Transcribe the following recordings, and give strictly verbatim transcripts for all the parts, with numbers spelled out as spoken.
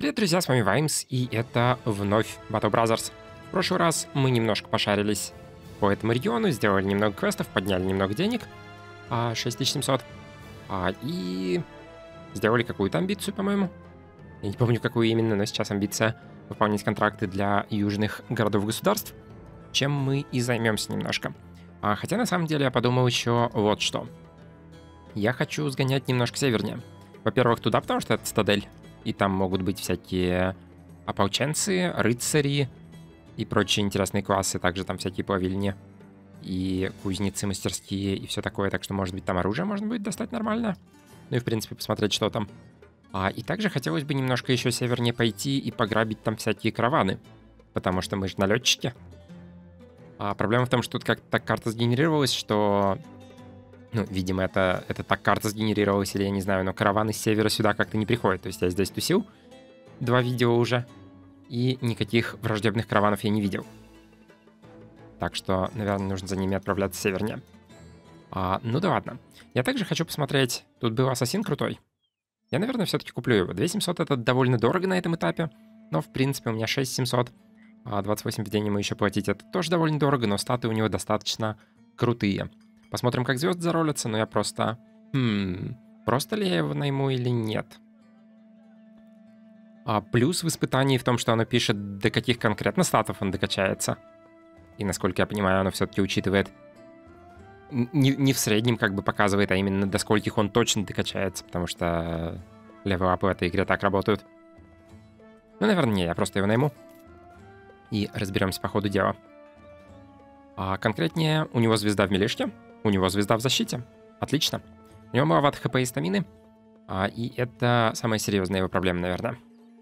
Привет, друзья, с вами Ваймс, и это вновь Battle Brothers. В прошлый раз мы немножко пошарились по этому региону, сделали немного квестов, подняли немного денег, а, шесть тысяч семьсот, а, и сделали какую-то амбицию, по-моему. Я не помню, какую именно, но сейчас амбиция выполнить контракты для южных городов-государств, чем мы и займемся немножко. А, хотя, на самом деле, я подумал еще вот что. Я хочу сгонять немножко севернее. Во-первых, туда, потому что это цитадель, и там могут быть всякие ополченцы, рыцари и прочие интересные классы, также там всякие плавильни и кузницы, мастерские и все такое, так что, может быть, там оружие можно будет достать нормально. Ну и, в принципе, посмотреть, что там. А, и также хотелось бы немножко еще севернее пойти и пограбить там всякие караваны, потому что мы же налетчики. А проблема в том, что тут как-то так карта сгенерировалась, что... Ну, видимо, это, это так карта сгенерировалась, или я не знаю, но караваны с севера сюда как-то не приходят. То есть я здесь тусил, два видео уже, и никаких враждебных караванов я не видел. Так что, наверное, нужно за ними отправляться севернее. А, ну да ладно. Я также хочу посмотреть, тут был ассасин крутой. Я, наверное, все-таки куплю его. две тысячи семьсот это довольно дорого на этом этапе, но, в принципе, у меня шесть тысяч семьсот, а двадцать восемь в день ему еще платить. Это тоже довольно дорого, но статы у него достаточно крутые. Посмотрим, как звезды заролятся, но я просто... Хм... Просто ли я его найму или нет? А плюс в испытании в том, что оно пишет, до каких конкретно статов он докачается. И, насколько я понимаю, оно все-таки учитывает... Не, не в среднем как бы показывает, а именно до скольких он точно докачается, потому что левелапы в этой игре так работают. Ну, наверное, не, я просто его найму. И разберемся по ходу дела. А конкретнее, у него звезда в милишке. У него звезда в защите. Отлично. У него маловато хп и стамины. А, и это самая серьезная его проблема, наверное.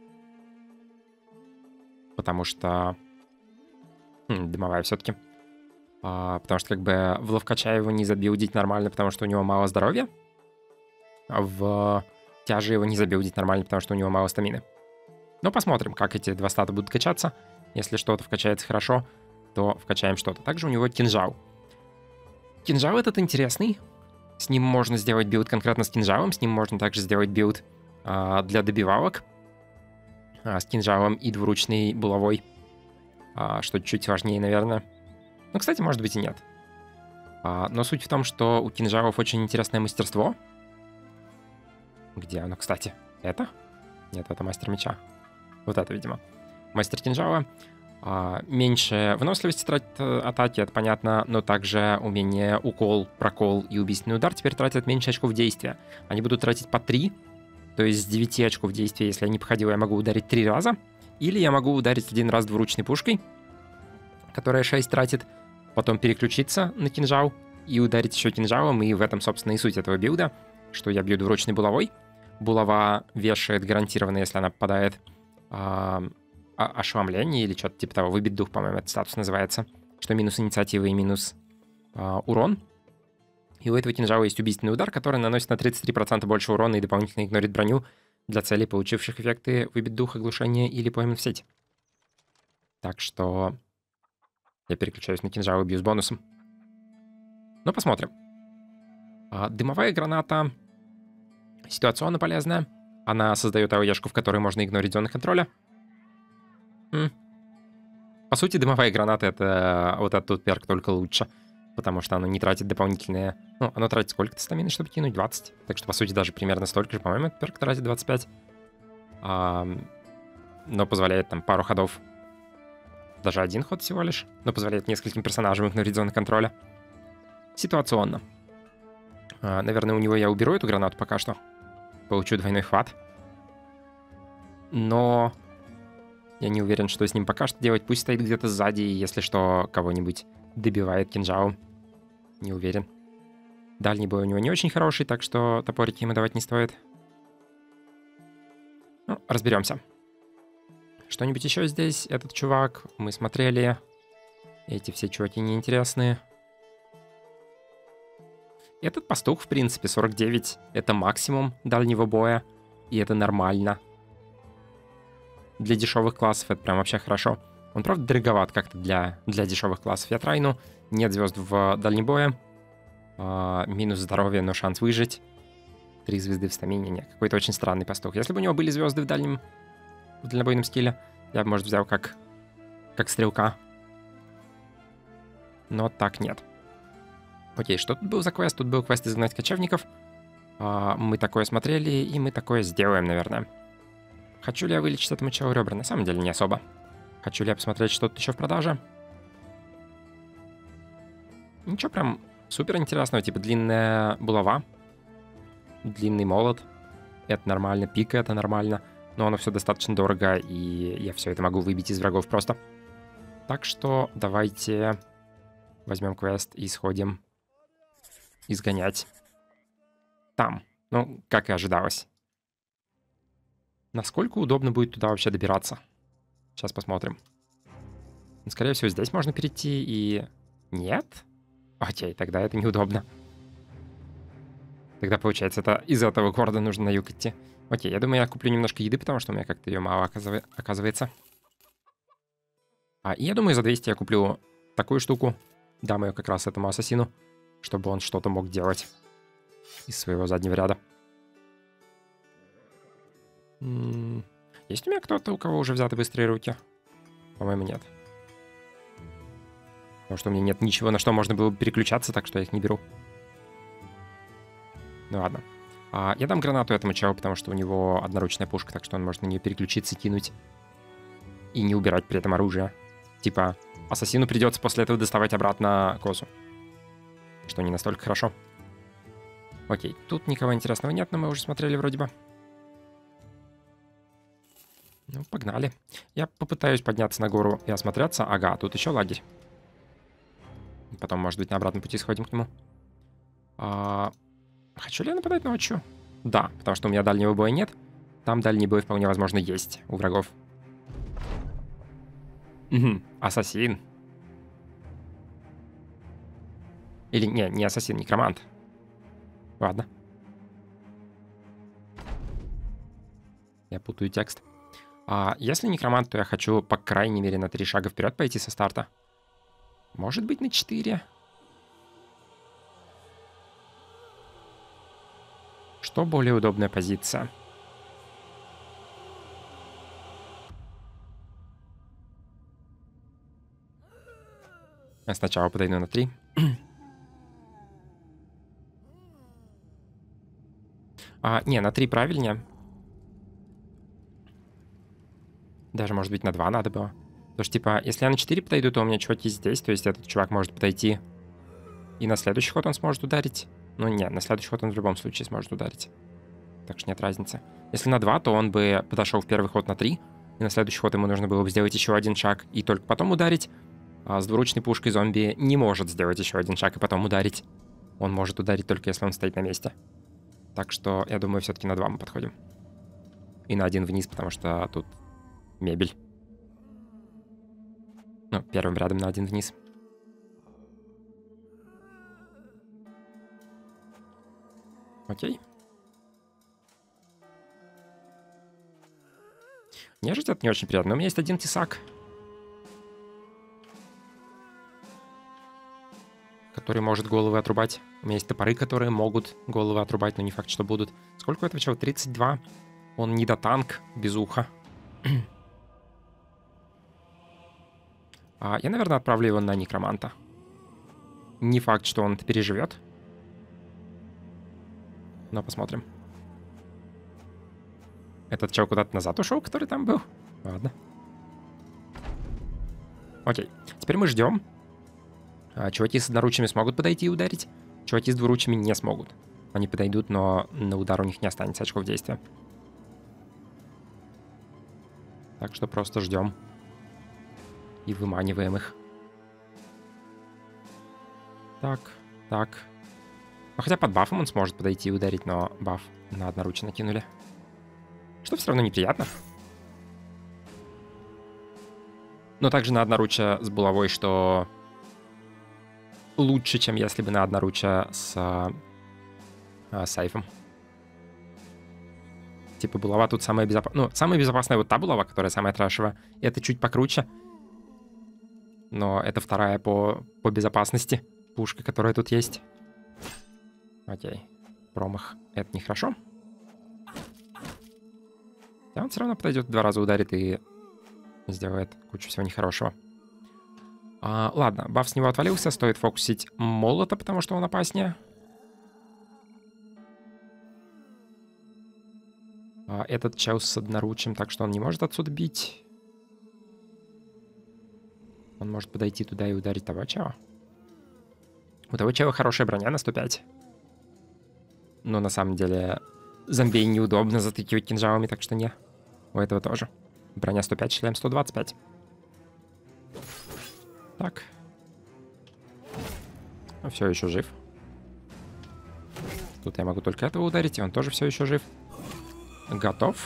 Потому что... Хм, дымовая все-таки. А, потому что как бы в ловкача его не забилдить нормально, потому что у него мало здоровья. А в тяже его не забилдить нормально, потому что у него мало стамины. Но посмотрим, как эти два стата будут качаться. Если что-то вкачается хорошо, то вкачаем что-то. Также у него кинжал. Кинжал этот интересный. С ним можно сделать билд конкретно с кинжалом. С ним можно также сделать билд а, для добивалок. А, с кинжалом и двуручной булавой. А, что чуть важнее, наверное. Ну, кстати, может быть и нет. А, но суть в том, что у кинжалов очень интересное мастерство. Где оно, кстати? Это? Нет, это мастер меча. Вот это, видимо. Мастер кинжала. Uh, меньше выносливости тратит атаки, это понятно, но также умение укол, прокол и убийственный удар теперь тратят меньше очков действия. Они будут тратить по три, то есть с девяти очков действия, если я не походил, я могу ударить три раза, или я могу ударить один раз двуручной пушкой, которая шесть тратит, потом переключиться на кинжал и ударить еще кинжалом, и в этом, собственно, и суть этого билда, что я бью двуручной булавой. Булава вешает гарантированно, если она попадает... Uh, ошеломление или что-то типа того. Выбит дух, по-моему, этот статус называется. Что минус инициатива и минус э, урон. И у этого кинжала есть убийственный удар, который наносит на тридцать три процента больше урона и дополнительно игнорит броню для целей, получивших эффекты выбит дух, оглушение или пойман в сеть. Так что я переключаюсь на кинжал и бью с бонусом. Ну, посмотрим. А, дымовая граната ситуационно полезная. Она создает АОЕшку, в которой можно игнорить зоны контроля. По сути, дымовая граната — это вот этот перк, только лучше. Потому что оно не тратит дополнительные... Ну, оно тратит сколько-то стамины, чтобы кинуть? двадцать. Так что, по сути, даже примерно столько же. По-моему, этот перк тратит двадцать пять. А, но позволяет там пару ходов. Даже один ход всего лишь. Но позволяет нескольким персонажам игнорить зоны контроля. Ситуационно. А, наверное, у него я уберу эту гранату пока что. Получу двойной хват. Но... Я не уверен, что с ним пока что делать. Пусть стоит где-то сзади, и если что, кого-нибудь добивает кинжалом. Не уверен. Дальний бой у него не очень хороший, так что топорики ему давать не стоит. Ну, разберемся. Что-нибудь еще здесь? Этот чувак. Мы смотрели. Эти все чуваки неинтересные. Этот пастух, в принципе, сорок девять. Это максимум дальнего боя. И это нормально. Для дешевых классов это прям вообще хорошо. Он, правда, дороговат как-то для, для дешевых классов. Я трайну. Нет звезд в дальнебое. А, минус здоровье, но шанс выжить. Три звезды в стамине. Нет, какой-то очень странный пастух. Если бы у него были звезды в дальнем в дальнобойном скилле. Я бы, может, взял как, как стрелка. Но так нет. Окей, что тут был за квест? Тут был квест изгнать кочевников. А, мы такое смотрели, и мы такое сделаем, наверное. Хочу ли я вылечить этому челу ребра? На самом деле не особо. Хочу ли я посмотреть, что тут еще в продаже? Ничего прям супер интересного. Типа длинная булава. Длинный молот. Это нормально. Пика это нормально. Но оно все достаточно дорого, и я все это могу выбить из врагов просто. Так что давайте возьмем квест и сходим изгонять. Там. Ну, как и ожидалось. Насколько удобно будет туда вообще добираться? Сейчас посмотрим. Скорее всего, здесь можно перейти и... Нет? Окей, тогда это неудобно. Тогда, получается, это из этого города нужно на юг идти. Окей, я думаю, я куплю немножко еды, потому что у меня как-то ее мало оказывается. А, и я думаю, за двести я куплю такую штуку. Дам ее как раз этому ассасину, чтобы он что-то мог делать из своего заднего ряда. М-м- есть у меня кто-то, у кого уже взяты быстрые руки? По-моему, нет. Потому что у меня нет ничего, на что можно было бы переключаться, так что я их не беру. Ну ладно. А, я дам гранату этому челу, потому что у него одноручная пушка, так что он может на нее переключиться, кинуть. И не убирать при этом оружие. Типа, ассасину придется после этого доставать обратно косу. Что не настолько хорошо. Окей, тут никого интересного нет, но мы уже смотрели вроде бы. Ну, погнали. Я попытаюсь подняться на гору и осмотреться. Ага, тут еще лагерь. Потом, может быть, на обратном пути сходим к нему. А... Хочу ли я нападать ночью? Да, потому что у меня дальнего боя нет. Там дальний бой вполне возможно есть у врагов. Угу, ассасин. Или не, не ассасин, некромант. Ладно. Я путаю текст. А если некромант, то я хочу, по крайней мере, на три шага вперед пойти со старта. Может быть, на четыре. Что более удобная позиция? Я сначала подойду на три. а, не, на три правильнее. Даже, может быть, на два надо было. Потому что, типа, если я на четыре подойду, то у меня чуваки здесь. То есть этот чувак может подойти. И на следующий ход он сможет ударить. Ну, нет, на следующий ход он в любом случае сможет ударить. Так что нет разницы. Если на два, то он бы подошел в первый ход на три. И на следующий ход ему нужно было бы сделать еще один шаг и только потом ударить. А с двуручной пушкой зомби не может сделать еще один шаг и потом ударить. Он может ударить только если он стоит на месте. Так что, я думаю, все-таки на два мы подходим. И на один вниз, потому что тут мебель. Ну, первым рядом на один вниз. Окей. Нежить это не очень приятно. Но у меня есть один тесак, который может головы отрубать. У меня есть топоры, которые могут головы отрубать, но не факт, что будут. Сколько у этого чего? тридцать два. Он не до танк, без уха. а, я, наверное, отправлю его на некроманта. Не факт, что он это переживет. Но посмотрим. Этот чел куда-то назад ушел, который там был? Ладно. Окей. Теперь мы ждем. А, чуваки с одноручными смогут подойти и ударить. Чуваки с двуручными не смогут. Они подойдут, но на удар у них не останется очков действия. Так что просто ждем. И выманиваем их. Так, так. Ну, хотя под бафом он сможет подойти и ударить, но баф на одноручие накинули. Что все равно неприятно. Но также на одноручие с булавой, что лучше, чем если бы на одноручие с а, а, сейфом. Типа булава тут самая безопасная. Ну, самая безопасная вот та булава, которая самая трэшевая. Это чуть покруче. Но это вторая по, по безопасности пушка, которая тут есть. Окей. Промах. Это нехорошо. А он все равно подойдет, два раза ударит и сделает кучу всего нехорошего. А, ладно, баф с него отвалился. Стоит фокусить молота, потому что он опаснее. А, этот чел с одноручием, так что он не может отсюда бить. Он может подойти туда и ударить того чела. У того чела хорошая броня на сто пять. Но на самом деле зомби неудобно затыкивать кинжалами, так что не. У этого тоже. Броня сто пять, шлем сто двадцать пять. Так. Он все еще жив. Тут я могу только этого ударить, и он тоже все еще жив. Готов.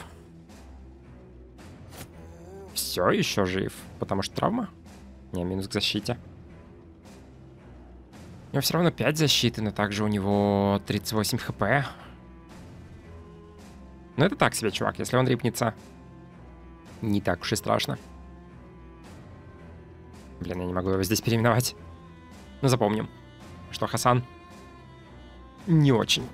Все еще жив, потому что травма. Не, минус к защите. У него все равно пять защиты, но также у него тридцать восемь хп. Но это так себе, чувак. Если он рипнется, не так уж и страшно. Блин, я не могу его здесь переименовать. Но запомним, что Хасан не очень.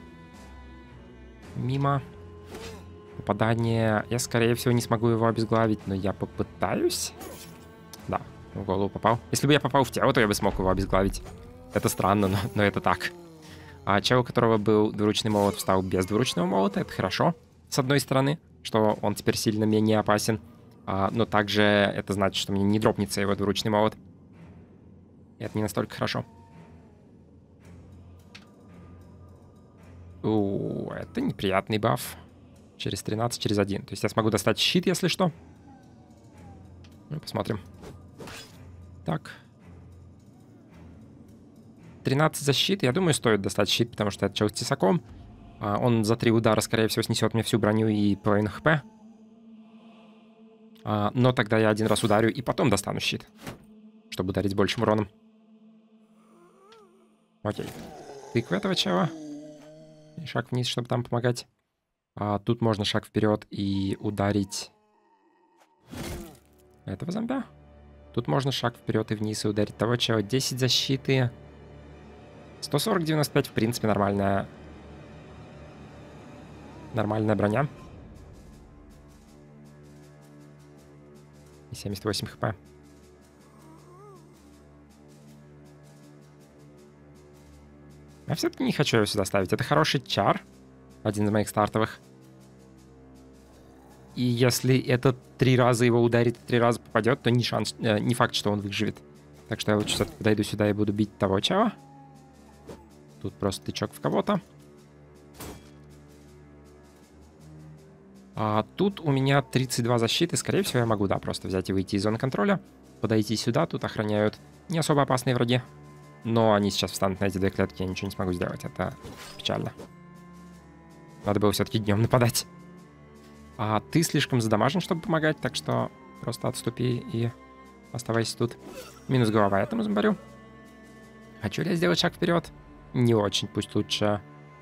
Мимо. Попадание. Я, скорее всего, не смогу его обезглавить, но я попытаюсь. Да, в голову попал. Если бы я попал в тело, то я бы смог его обезглавить. Это странно, но, но это так. А чел, у которого был двуручный молот, встал без двуручного молота. Это хорошо, с одной стороны, что он теперь сильно менее опасен. А, но также это значит, что мне не дропнется его двуручный молот. И это не настолько хорошо. У, это неприятный баф. Через тринадцать, через один. То есть я смогу достать щит, если что. Ну, посмотрим. Так. тринадцать защиты. Я думаю, стоит достать щит, потому что это чел с тесаком. А, он за три удара, скорее всего, снесет мне всю броню и половину хп. А, но тогда я один раз ударю и потом достану щит, чтобы ударить большим уроном. Окей. Тыква этого чела. И шаг вниз, чтобы там помогать. А, тут можно шаг вперед и ударить этого зомбя. Тут можно шаг вперед и вниз и ударить того чела. десять защиты. сто сорок девяносто пять, в принципе, нормальная. Нормальная броня. И семьдесят восемь хп. Я все-таки не хочу его сюда ставить. Это хороший чар. Один из моих стартовых. И если это три раза его ударит, три раза попадет, то не шанс, э, не факт, что он выживет. Так что я лучше все-таки подойду сюда и буду бить того чела. Тут просто тычок в кого-то. А тут у меня тридцать два защиты. Скорее всего, я могу, да, просто взять и выйти из зоны контроля. Подойти сюда. Тут охраняют не особо опасные враги. Но они сейчас встанут на эти две клетки. Я ничего не смогу сделать. Это печально. Надо было все-таки днем нападать. А ты слишком задамажен, чтобы помогать. Так что просто отступи и оставайся тут. Минус голова этому зомбарю. Хочу ли я сделать шаг вперед? Не очень. Пусть лучше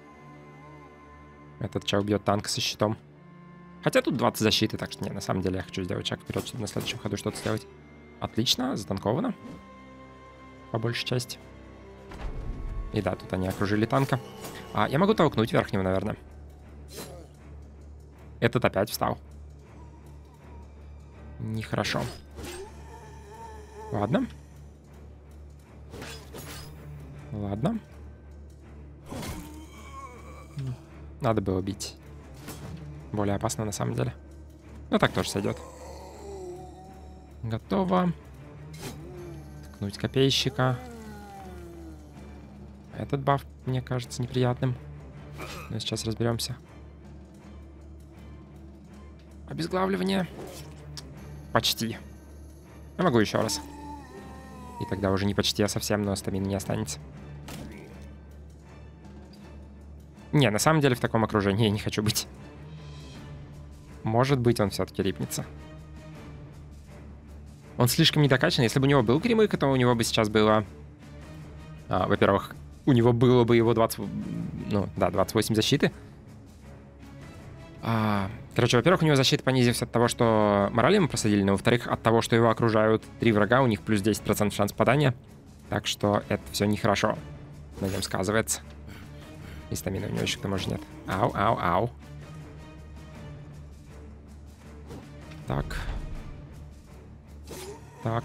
этот чел бьет танк со щитом. Хотя тут двадцать защиты, так что не, на самом деле я хочу сделать шаг вперед, чтобы на следующем ходу что-то сделать. Отлично, затанковано. По большей части. И да, тут они окружили танка. А, я могу толкнуть верхнего, наверное. Этот опять встал. Нехорошо. Ладно. Ладно. Надо было бить. Более опасно на самом деле. Но так тоже сойдет. Готово. Ткнуть копейщика. Этот баф мне кажется неприятным. Но сейчас разберемся. Обезглавливание. Почти. Я могу еще раз. И тогда уже не почти, а совсем, но стамины не останется. Не, на самом деле в таком окружении я не хочу быть. Может быть, он все-таки рипнется. Он слишком недокачан. Если бы у него был гримык, то у него бы сейчас было... А, во-первых, у него было бы его двадцать... Ну, да, двадцать восемь защиты. А, короче, во-первых, у него защита понизилась от того, что морали ему просадили, но во-вторых, от того, что его окружают три врага, у них плюс десять процентов шанс попадания. Так что это все нехорошо. На нем сказывается. И стамина у него еще к тому же нет. Ау, ау, ау. Так. Так.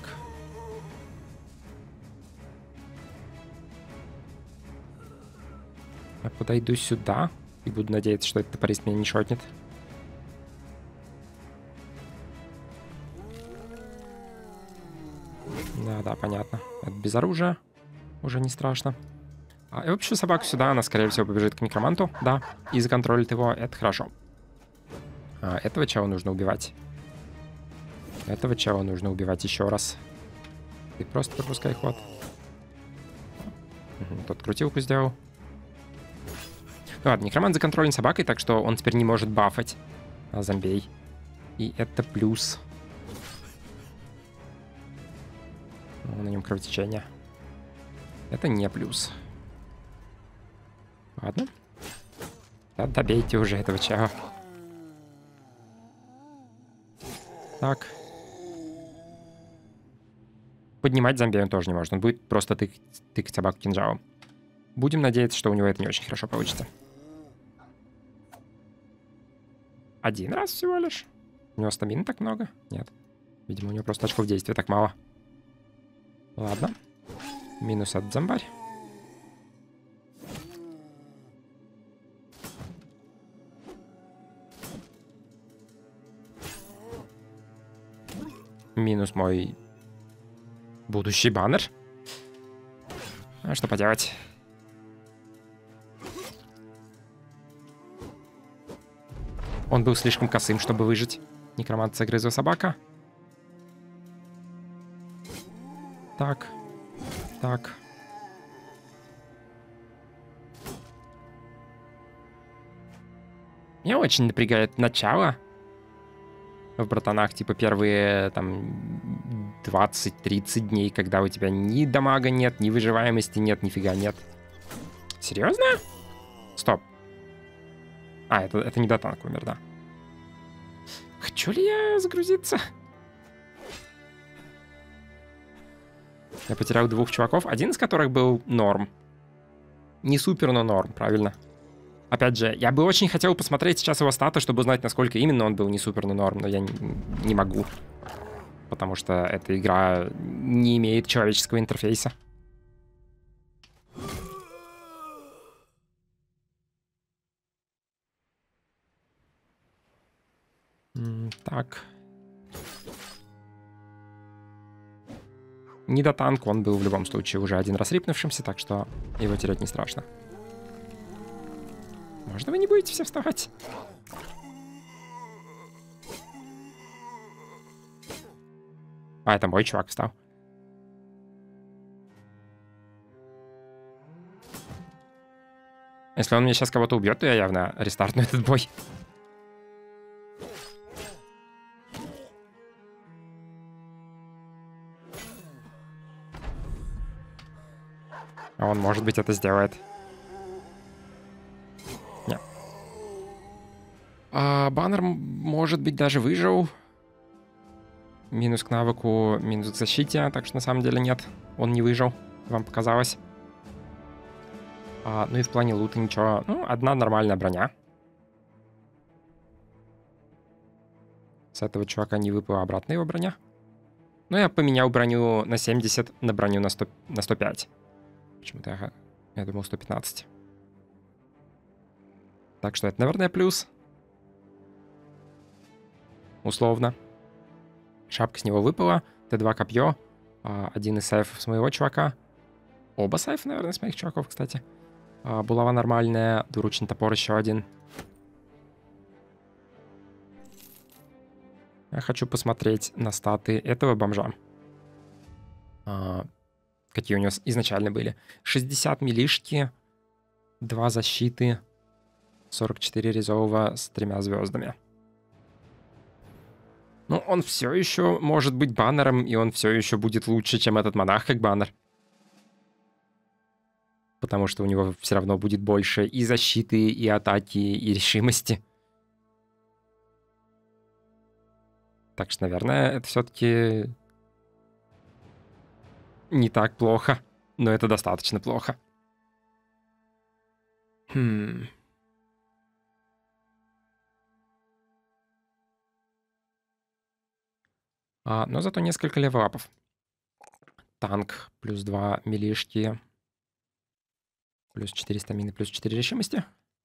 Я подойду сюда и буду надеяться, что этот топорист меня не шотнет. Да, да, понятно. Это без оружия. Уже не страшно. А, я выпущу собаку сюда, она, скорее всего, побежит к некроманту. Да, и законтролит его. Это хорошо. А, этого чего нужно убивать? Этого чего нужно убивать еще раз. Ты просто пропускай ход. Угу, тот крутилку сделал. Ну ладно, некромант законтролен собакой, так что он теперь не может бафать а, зомбей. И это плюс. Ну, на нем кровотечение. Это не плюс. Ладно. Да, добейте уже этого чава. Так. Поднимать зомби он тоже не может. Он будет просто тык тыкать собаку кинжалом. Будем надеяться, что у него это не очень хорошо получится. Один раз всего лишь? У него стамины так много? Нет. Видимо, у него просто очков действия так мало. Ладно. Минус от зомбарь. Минус мой будущий баннер. А что поделать? Он был слишком косым, чтобы выжить. Некромант загрызла собака. Так. Так. Меня очень напрягает начало. В братанах, типа, первые, там, двадцать-тридцать дней, когда у тебя ни дамага нет, ни выживаемости нет, нифига нет. Серьезно? Стоп. А, это, это не дотанк умер, да. Хочу ли я загрузиться? Я потерял двух чуваков, один из которых был норм. Не супер, но норм, правильно. Опять же, я бы очень хотел посмотреть сейчас его статы, чтобы узнать, насколько именно он был не супер, но норм, но я не, не могу. Потому что эта игра не имеет человеческого интерфейса. Так. Не до танка, он был в любом случае уже один раз рипнувшимся, так что его терять не страшно. Можно вы не будете все вставать? А, это мой чувак встал. Если он мне сейчас кого-то убьет, то я явно рестартну этот бой. А он, может быть, это сделает. Нет. А, баннер, может быть, даже выжил. Минус к навыку, минус к защите. Так что, на самом деле, нет. Он не выжил. Вам показалось. А, ну и в плане лута ничего. Ну, одна нормальная броня. С этого чувака не выпала обратно его броня. Ну, я поменял броню на семьдесят на броню на, сто, на сто пять. Почему-то я, я думал сто пятнадцать. Так что это, наверное, плюс. Условно. Шапка с него выпала. Т два копье. Один из сейфов с моего чувака. Оба сейфа, наверное, с моих чуваков, кстати. Булава нормальная. Двуручный топор еще один. Я хочу посмотреть на статы этого бомжа. Какие у него изначально были. шестьдесят милишки, два защиты, сорок четыре резового с тремя звездами. Ну, он все еще может быть баннером, и он все еще будет лучше, чем этот монах как баннер. Потому что у него все равно будет больше и защиты, и атаки, и решимости. Так что, наверное, это все-таки не так плохо, но это достаточно плохо. Хм. А, но зато несколько левелапов. Танк плюс два милишки. Плюс четыре стамины, плюс четыре решимости.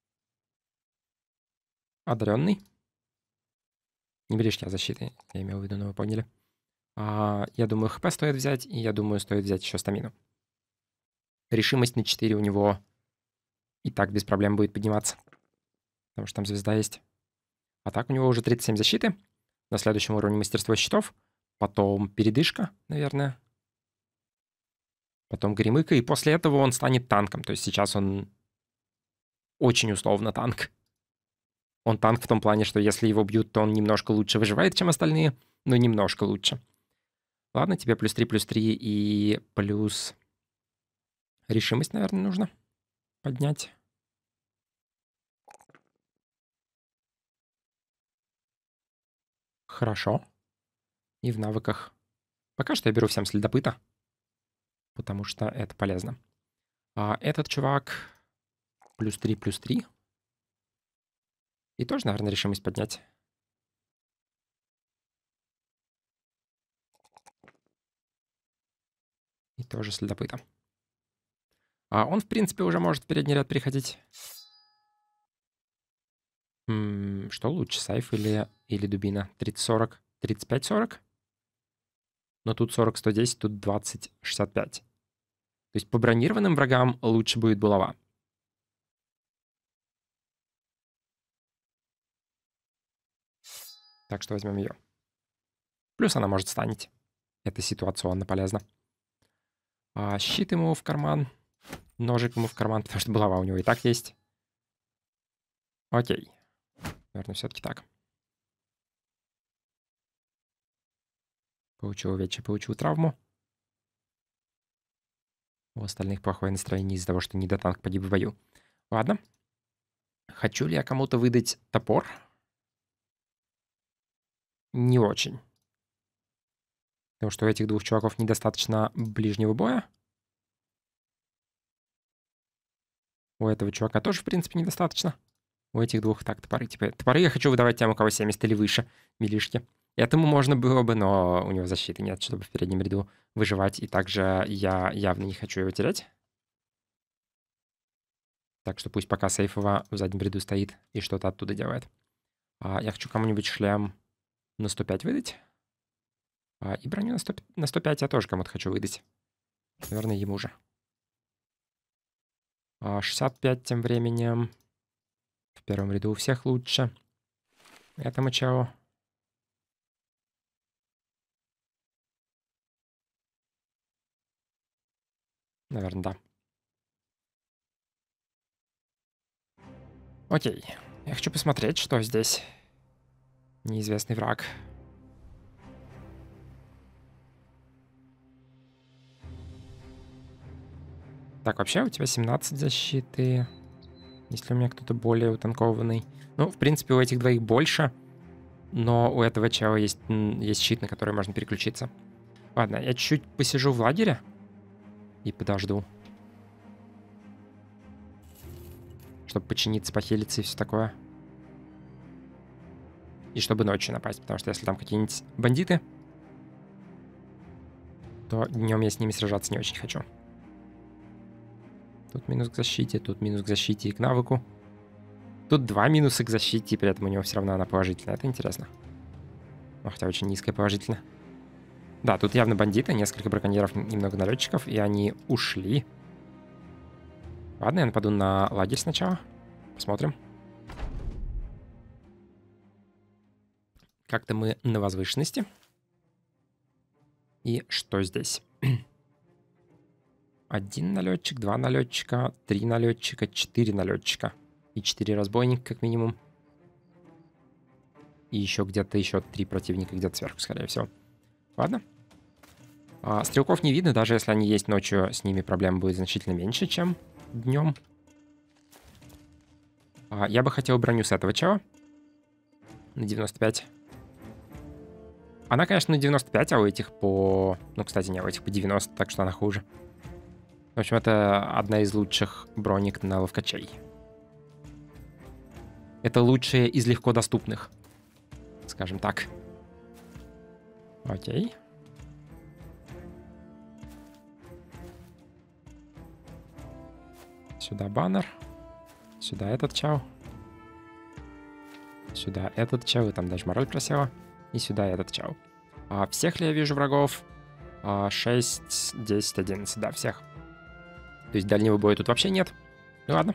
Одаренный. Не милишки, а защиты. Я имел в виду, но вы поняли. А, я думаю, хп стоит взять, и я думаю, стоит взять еще стамину. Решимость на четыре у него и так без проблем будет подниматься. Потому что там звезда есть. А так у него уже тридцать семь защиты. На следующем уровне мастерство щитов. Потом передышка, наверное. Потом горемыка. И после этого он станет танком. То есть сейчас он очень условно танк. Он танк в том плане, что если его бьют, то он немножко лучше выживает, чем остальные. Но немножко лучше. Ладно, тебе плюс три, плюс три и плюс... решимость, наверное, нужно поднять. Хорошо. И в навыках... Пока что я беру всем следопыта. Потому что это полезно. А этот чувак... плюс три, плюс три. И тоже, наверное, решимость поднять. И тоже следопыта. А он, в принципе, уже может в передний ряд переходить. М-м, что лучше, сайф или, или дубина? тридцать сорок, тридцать пять сорок? Но тут сорок сто десять, тут двадцать шестьдесят пять. То есть по бронированным врагам лучше будет булава. Так что возьмем ее. Плюс она может станить. Это ситуационно полезно. А щит ему в карман. Ножик ему в карман, потому что булава у него и так есть. Окей. Наверное, все-таки так. Получил увечье, получил травму. У остальных плохое настроение из-за того, что недотанк погиб в бою. Ладно. Хочу ли я кому-то выдать топор? Не очень. Потому что у этих двух чуваков недостаточно ближнего боя. У этого чувака тоже, в принципе, недостаточно. У этих двух так, топоры. Типа, топоры я хочу выдавать тем, у кого семьдесят или выше милишки. Этому можно было бы, но у него защиты нет, чтобы в переднем ряду выживать. И также я явно не хочу его терять. Так что пусть пока сейфово в заднем ряду стоит и что-то оттуда делает. А я хочу кому-нибудь шлем на сто пять выдать. А, и броню на, сто, на сто пять я тоже кому-то хочу выдать. Наверное, ему же. А шестьдесят пять тем временем. В первом ряду у всех лучше. Этому чау. Наверное, да. Окей. Я хочу посмотреть, что здесь. Неизвестный враг. Так, вообще у тебя семнадцать защиты. Если у меня кто-то более утанкованный. Ну, в принципе, у этих двоих больше. Но у этого чела есть, есть щит, на который можно переключиться. Ладно, я чуть-чуть посижу в лагере. И подожду. Чтобы починиться, похилиться и все такое. И чтобы ночью напасть. Потому что если там какие-нибудь бандиты, то днем я с ними сражаться не очень хочу. Тут минус к защите, тут минус к защите и к навыку. Тут два минуса к защите, и при этом у него все равно она положительная. Это интересно. Ну, хотя очень низкая положительная. Да, тут явно бандиты, несколько браконьеров, немного налетчиков, и они ушли. Ладно, я нападу на лагерь сначала. Посмотрим. Как-то мы на возвышенности. И что здесь? Один налетчик, два налетчика, три налетчика, четыре налетчика. И четыре разбойника, как минимум. И еще где-то еще три противника, где-то сверху, скорее всего. Ладно. А, стрелков не видно, даже если они есть ночью, с ними проблем будет значительно меньше, чем днем. А, я бы хотел броню с этого чела. На девяносто пять. Она, конечно, на девяносто пять, а у этих по... Ну, кстати, не, у этих по девяносто, так что она хуже. В общем, это одна из лучших броник на ловкачей. Это лучшие из легко доступных. Скажем так. Окей. Сюда баннер. Сюда этот чел. Сюда этот чел. И там даже мораль просела. И сюда этот чел. А всех ли я вижу врагов? А, шесть, десять, одиннадцать. Да, всех. То есть дальнего боя тут вообще нет. Ну ладно.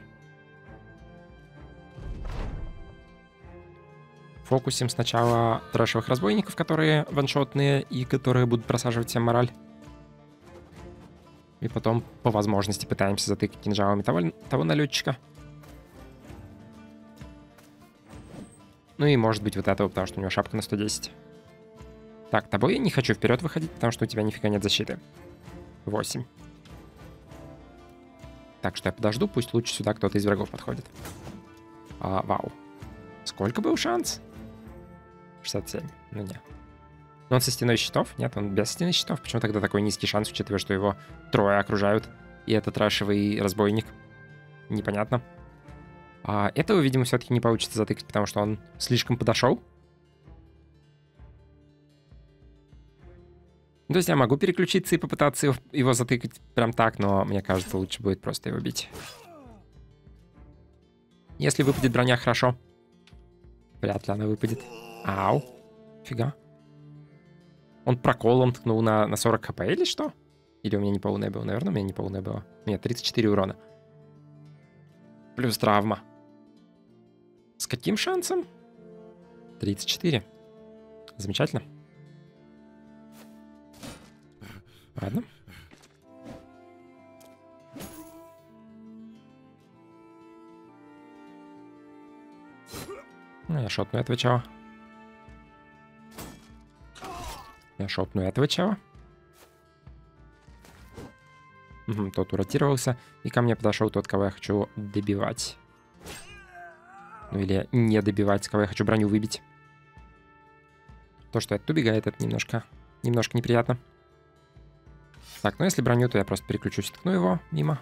Фокусим сначала трэшевых разбойников, которые ваншотные и которые будут просаживать всем мораль. И потом по возможности пытаемся затыкать кинжалами того, того налетчика. Ну и может быть вот этого, потому что у него шапка на сто десять. Так, тобой я не хочу вперед выходить, потому что у тебя нифига нет защиты. восемь. Так что я подожду, пусть лучше сюда кто-то из врагов подходит. А, вау. Сколько был шанс? шестьдесят семь. Ну не. Но он со стеной щитов? Нет, он без стены щитов. Почему тогда такой низкий шанс, учитывая, что его трое окружают? И это трэшевый разбойник. Непонятно. А этого, видимо, все-таки не получится затыкать, потому что он слишком подошел. То есть я могу переключиться и попытаться его, его затыкать прям так, но мне кажется, лучше будет просто его бить. Если выпадет броня, хорошо. Вряд ли она выпадет. Ау. Фига. Он проколом ткнул на, на сорок хп или что? Или у меня не полное было? Наверное, у меня не полное было. Нет, тридцать четыре урона. Плюс травма. С каким шансом? тридцать четыре. Замечательно. Ладно. Ну, я шотну этого чела. Я шотну этого чела. Угу, тот уротировался. И ко мне подошел тот, кого я хочу добивать. Ну или не добивать, кого я хочу броню выбить. То, что этот убегает, это немножко, немножко неприятно. Так, ну если броню, то я просто переключусь, ткну его мимо.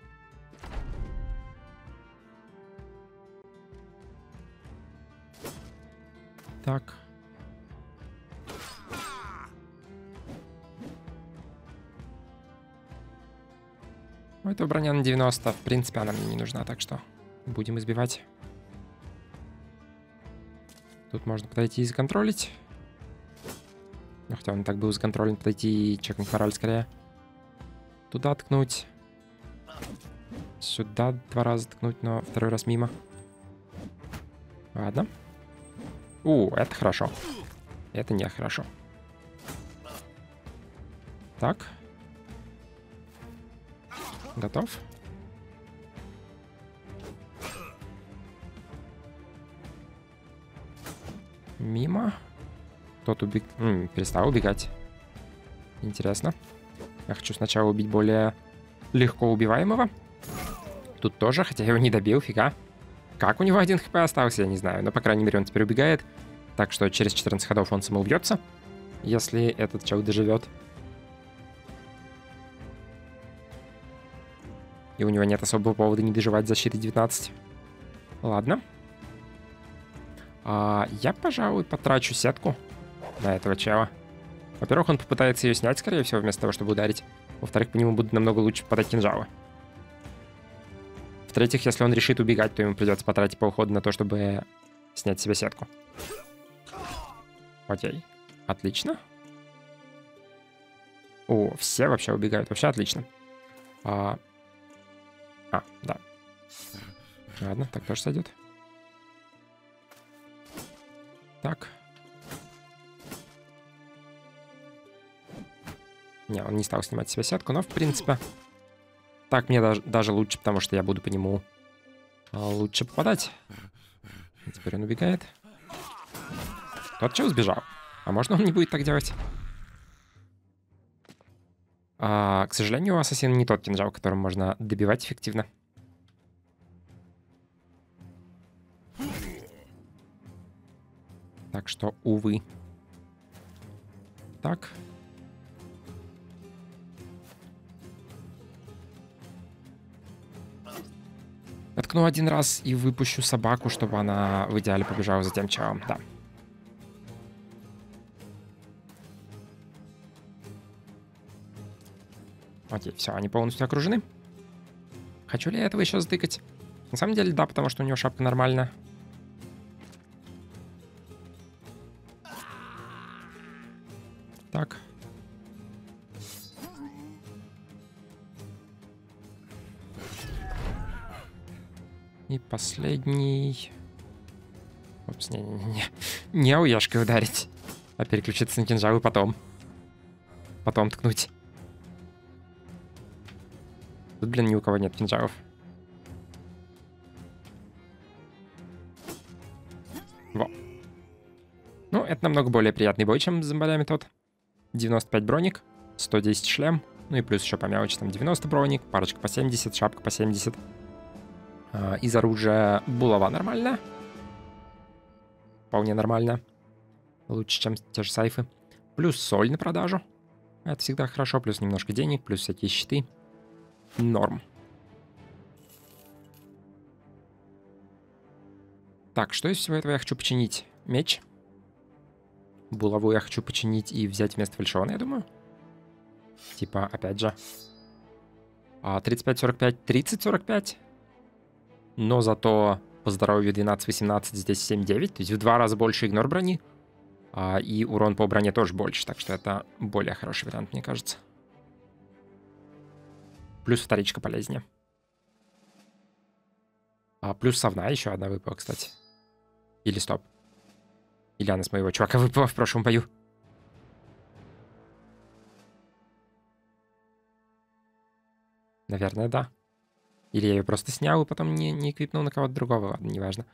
Так. Ну, это броня на девяносто. В принципе, она мне не нужна, так что будем избивать. Тут можно подойти и законтролить. Ну, хотя он так был законтролен, подойти и чекнуть мораль скорее. Туда ткнуть. Сюда два раза ткнуть, но второй раз мимо. Ладно. У, это хорошо. Это не хорошо. Так. Готов. Мимо. Тот убег... М, перестал убегать. Интересно. Я хочу сначала убить более легко убиваемого. Тут тоже, хотя я его не добил, фига. Как у него один хп остался, я не знаю. Но, по крайней мере, он теперь убегает. Так что через четырнадцать ходов он самоубьется. Если этот чел доживет. И у него нет особого повода не доживать защиты девятнадцать. Ладно. А, я, пожалуй, потрачу сетку на этого чела. Во-первых, он попытается ее снять, скорее всего, вместо того, чтобы ударить. Во-вторых, по нему будут намного лучше попадать кинжалы. В-третьих, если он решит убегать, то ему придется потратить полхода на то, чтобы снять себе сетку. Окей. Отлично. О, все вообще убегают. Вообще отлично. А, а да. Ладно, так тоже сойдет. Так. Не, он не стал снимать себе сетку, но в принципе так мне даже, даже лучше, потому что я буду по нему а, лучше попадать. И теперь он убегает. Тот чел сбежал. А можно он не будет так делать? А, к сожалению, у ассасина не тот кинжал, которым можно добивать эффективно. Так что, увы. Так. Откну один раз и выпущу собаку, чтобы она в идеале побежала за тем челом. Да. Окей, все, они полностью окружены. Хочу ли я этого еще затыкать? На самом деле, да, потому что у него шапка нормальная. Так. И последний... Опс, не-не-не. Не ауешкой ударить. А переключиться на кинжал и потом. Потом ткнуть. Тут, блин, ни у кого нет кинжалов. Во. Ну, это намного более приятный бой, чем с зомбалями тот. девяносто пять броник, сто десять шлем. Ну и плюс еще по мелочи там девяносто броник, парочка по семьдесят, шапка по семьдесят. А, из оружия булава нормально. Вполне нормально. Лучше, чем те же сайфы. Плюс соль на продажу. Это всегда хорошо. Плюс немножко денег, плюс всякие щиты. Норм. Так, что из всего этого я хочу починить? Меч. Булаву я хочу починить и взять вместо фальшона, я думаю. Типа, опять же. А, тридцать пять сорок пять, тридцать сорок пять. Но зато по здоровью двенадцать восемнадцать, здесь семь девять. То есть в два раза больше игнор брони. А, и урон по броне тоже больше. Так что это более хороший вариант, мне кажется. Плюс вторичка полезнее. А, плюс совна еще одна выпала, кстати. Или стоп. Или она с моего чувака выпала в прошлом бою. Наверное, да. Или я ее просто снял и потом не, не эквипнул на кого-то другого. Ладно, неважно.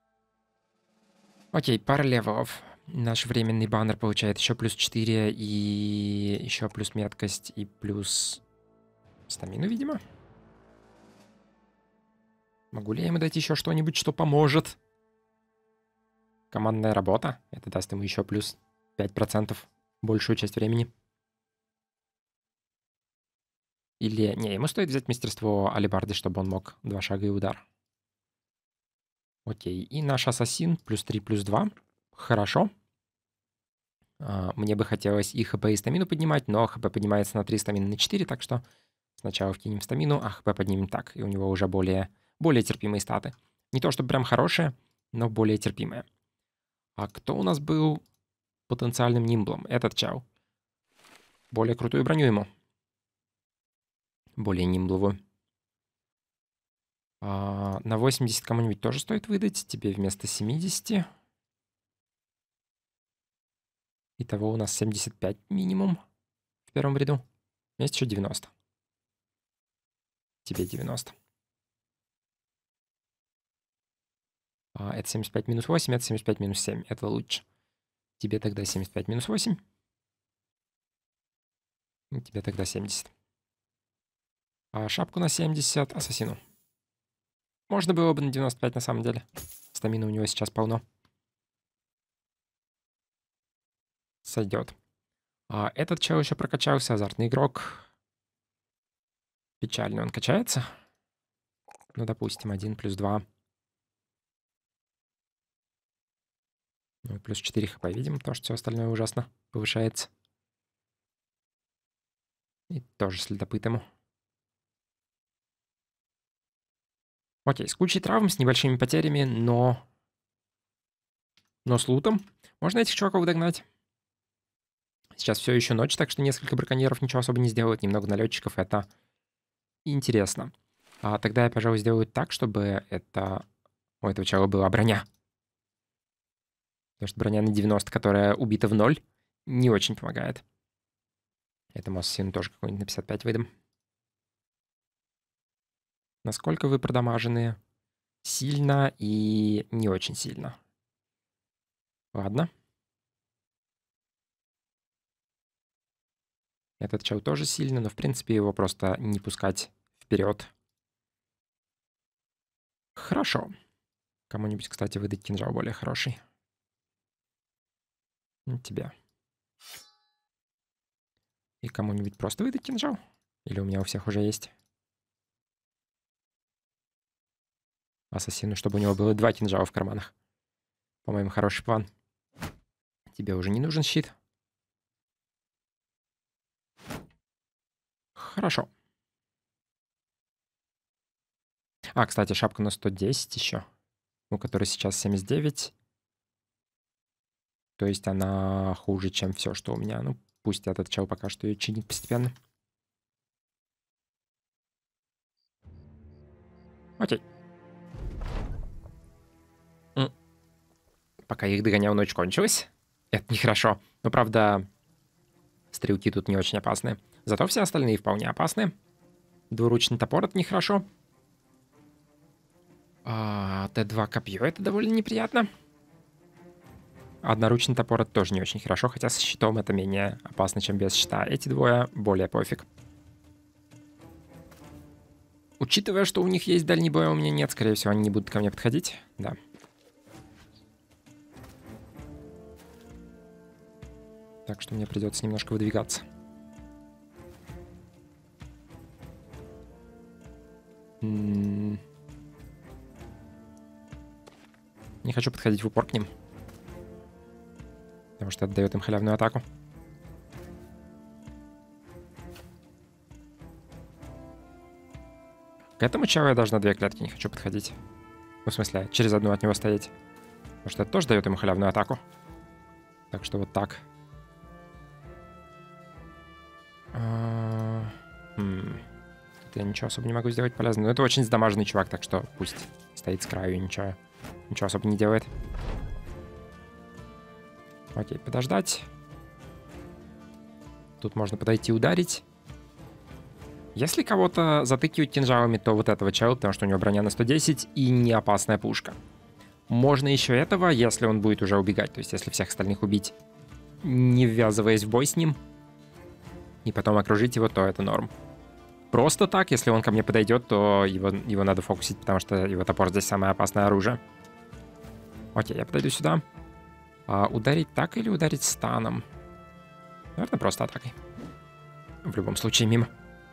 Окей, пара левелов. Наш временный баннер получает еще плюс четыре и еще плюс меткость и плюс стамину, видимо. Могу ли я ему дать еще что-нибудь, что поможет? Командная работа. Это даст ему еще плюс пять процентов большую часть времени. Или... Не, ему стоит взять мастерство алебарды, чтобы он мог два шага и удар. Окей. И наш ассасин плюс три, плюс два. Хорошо. А, мне бы хотелось и хп, и стамину поднимать, но хп поднимается на три, стамина на четыре, так что сначала вкинем стамину, а хп поднимем так. И у него уже более, более терпимые статы. Не то чтобы прям хорошие, но более терпимые. А кто у нас был потенциальным нимблом? Этот чел. Более крутую броню ему. Более нимбловую. А, на восемьдесят кому-нибудь тоже стоит выдать. Тебе вместо семидесяти. Итого у нас семьдесят пять минимум в первом ряду. Есть еще девяносто. Тебе девяносто. А, это семьдесят пять минус восемь, это семьдесят пять минус семь. Это лучше. Тебе тогда семьдесят пять минус восемь. И тебе тогда семьдесят. А шапку на семьдесят ассасину. Можно было бы на девяносто пять на самом деле. Стамина у него сейчас полно. Сойдет. А этот чел еще прокачался, азартный игрок. Печально он качается. Ну, допустим, один плюс два. Ну, плюс четыре хп, видим, потому что все остальное ужасно повышается. И тоже следопыт ему. Окей, с кучей травм, с небольшими потерями, но... Но с лутом. Можно этих чуваков догнать. Сейчас все еще ночь, так что несколько браконьеров ничего особо не сделают. Немного налетчиков, это интересно. А тогда я, пожалуй, сделаю так, чтобы это... У этого чела была броня. Потому что броня на девяносто, которая убита в ноль, не очень помогает. Этому ассасину тоже какой-нибудь на пятьдесят пять выдам. Насколько вы продамажены? Сильно и не очень сильно. Ладно. Этот чел тоже сильно, но в принципе его просто не пускать вперед. Хорошо. Кому-нибудь, кстати, выдать кинжал более хороший. Тебе. И кому-нибудь просто выдать кинжал? Или у меня у всех уже есть? Ассасину, чтобы у него было два кинжала в карманах. По-моему, хороший план. Тебе уже не нужен щит. Хорошо. А, кстати, шапка на сто десять еще. У которой сейчас семьдесят девять. То есть она хуже, чем все, что у меня. Ну, пусть этот чел пока что ее чинит постепенно. Окей. М. Пока их догонял, ночь кончилась. Это нехорошо. Но, правда, стрелки тут не очень опасные. Зато все остальные вполне опасны. Двуручный топор — это нехорошо. А, Т два копье — это довольно неприятно. Одноручный топор — это тоже не очень хорошо, хотя со щитом это менее опасно, чем без щита. Эти двое более пофиг. Учитывая, что у них есть дальний бой, а у меня нет, скорее всего, они не будут ко мне подходить. Да. Так что мне придется немножко выдвигаться. М-м- Не хочу подходить в упор к ним. Потому что это дает им халявную атаку. К этому челу я даже на две клетки не хочу подходить. Ну, в смысле, через одну от него стоять. Потому что это тоже дает ему халявную атаку. Так что вот так. Хм. Я ничего особо не могу сделать полезного. Но это очень сдамаженный чувак, так что пусть стоит с краю и ничего, ничего особо не делает. Окей, подождать. Тут можно подойти ударить. Если кого-то затыкивать кинжалами, то вот этого чела, потому что у него броня на сто десять и не опасная пушка. Можно еще этого, если он будет уже убегать. То есть если всех остальных убить, не ввязываясь в бой с ним, и потом окружить его, то это норм. Просто так, если он ко мне подойдет, то его, его надо фокусить, потому что его топор здесь самое опасное оружие. Окей, я подойду сюда. А, ударить так или ударить станом? Наверное, просто атакой. В любом случае, мимо.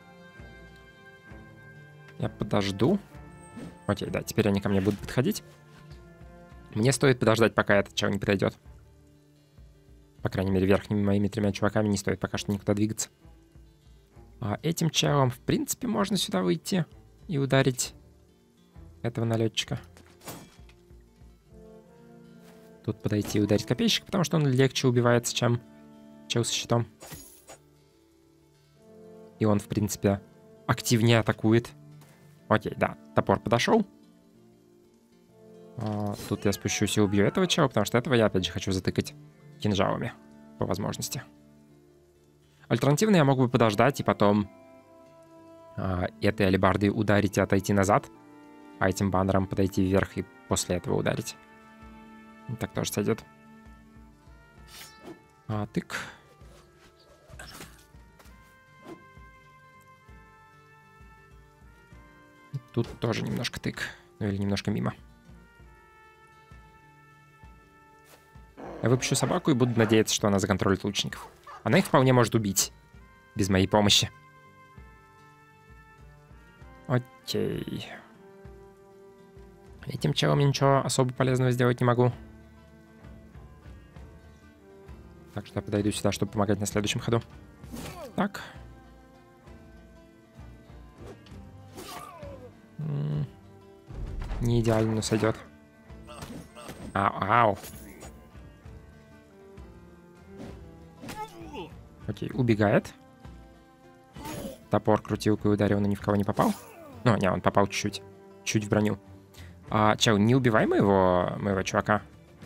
Я подожду. Окей, да, теперь они ко мне будут подходить. Мне стоит подождать, пока этот чел не подойдет. По крайней мере, верхними моими тремя чуваками не стоит пока что никуда двигаться. А этим челом, в принципе, можно сюда выйти и ударить этого налетчика. Тут подойти и ударить копейщик, потому что он легче убивается, чем чел со щитом. И он, в принципе, активнее атакует. Окей, да, топор подошел. А, тут я спущусь и убью этого чела, потому что этого я, опять же, хочу затыкать кинжалами, по возможности. Альтернативно я мог бы подождать и потом а, этой алебардой ударить и отойти назад, а этим баннером подойти вверх и после этого ударить. Так тоже сойдет. А, тык. Тут тоже немножко тык. Ну или немножко мимо. Я выпущу собаку и буду надеяться, что она законтролит лучников. Она их вполне может убить. Без моей помощи. Окей. Этим челом я ничего особо полезного сделать не могу. Так что я подойду сюда, чтобы помогать на следующем ходу. Так. М-м- не идеально, но сойдет. Ау, ау. Окей, убегает. Топор крутилкой ударил, но ни в кого не попал. Ну, не, он попал чуть-чуть. Чуть в броню. А, чел, не убивай моего, моего чувака.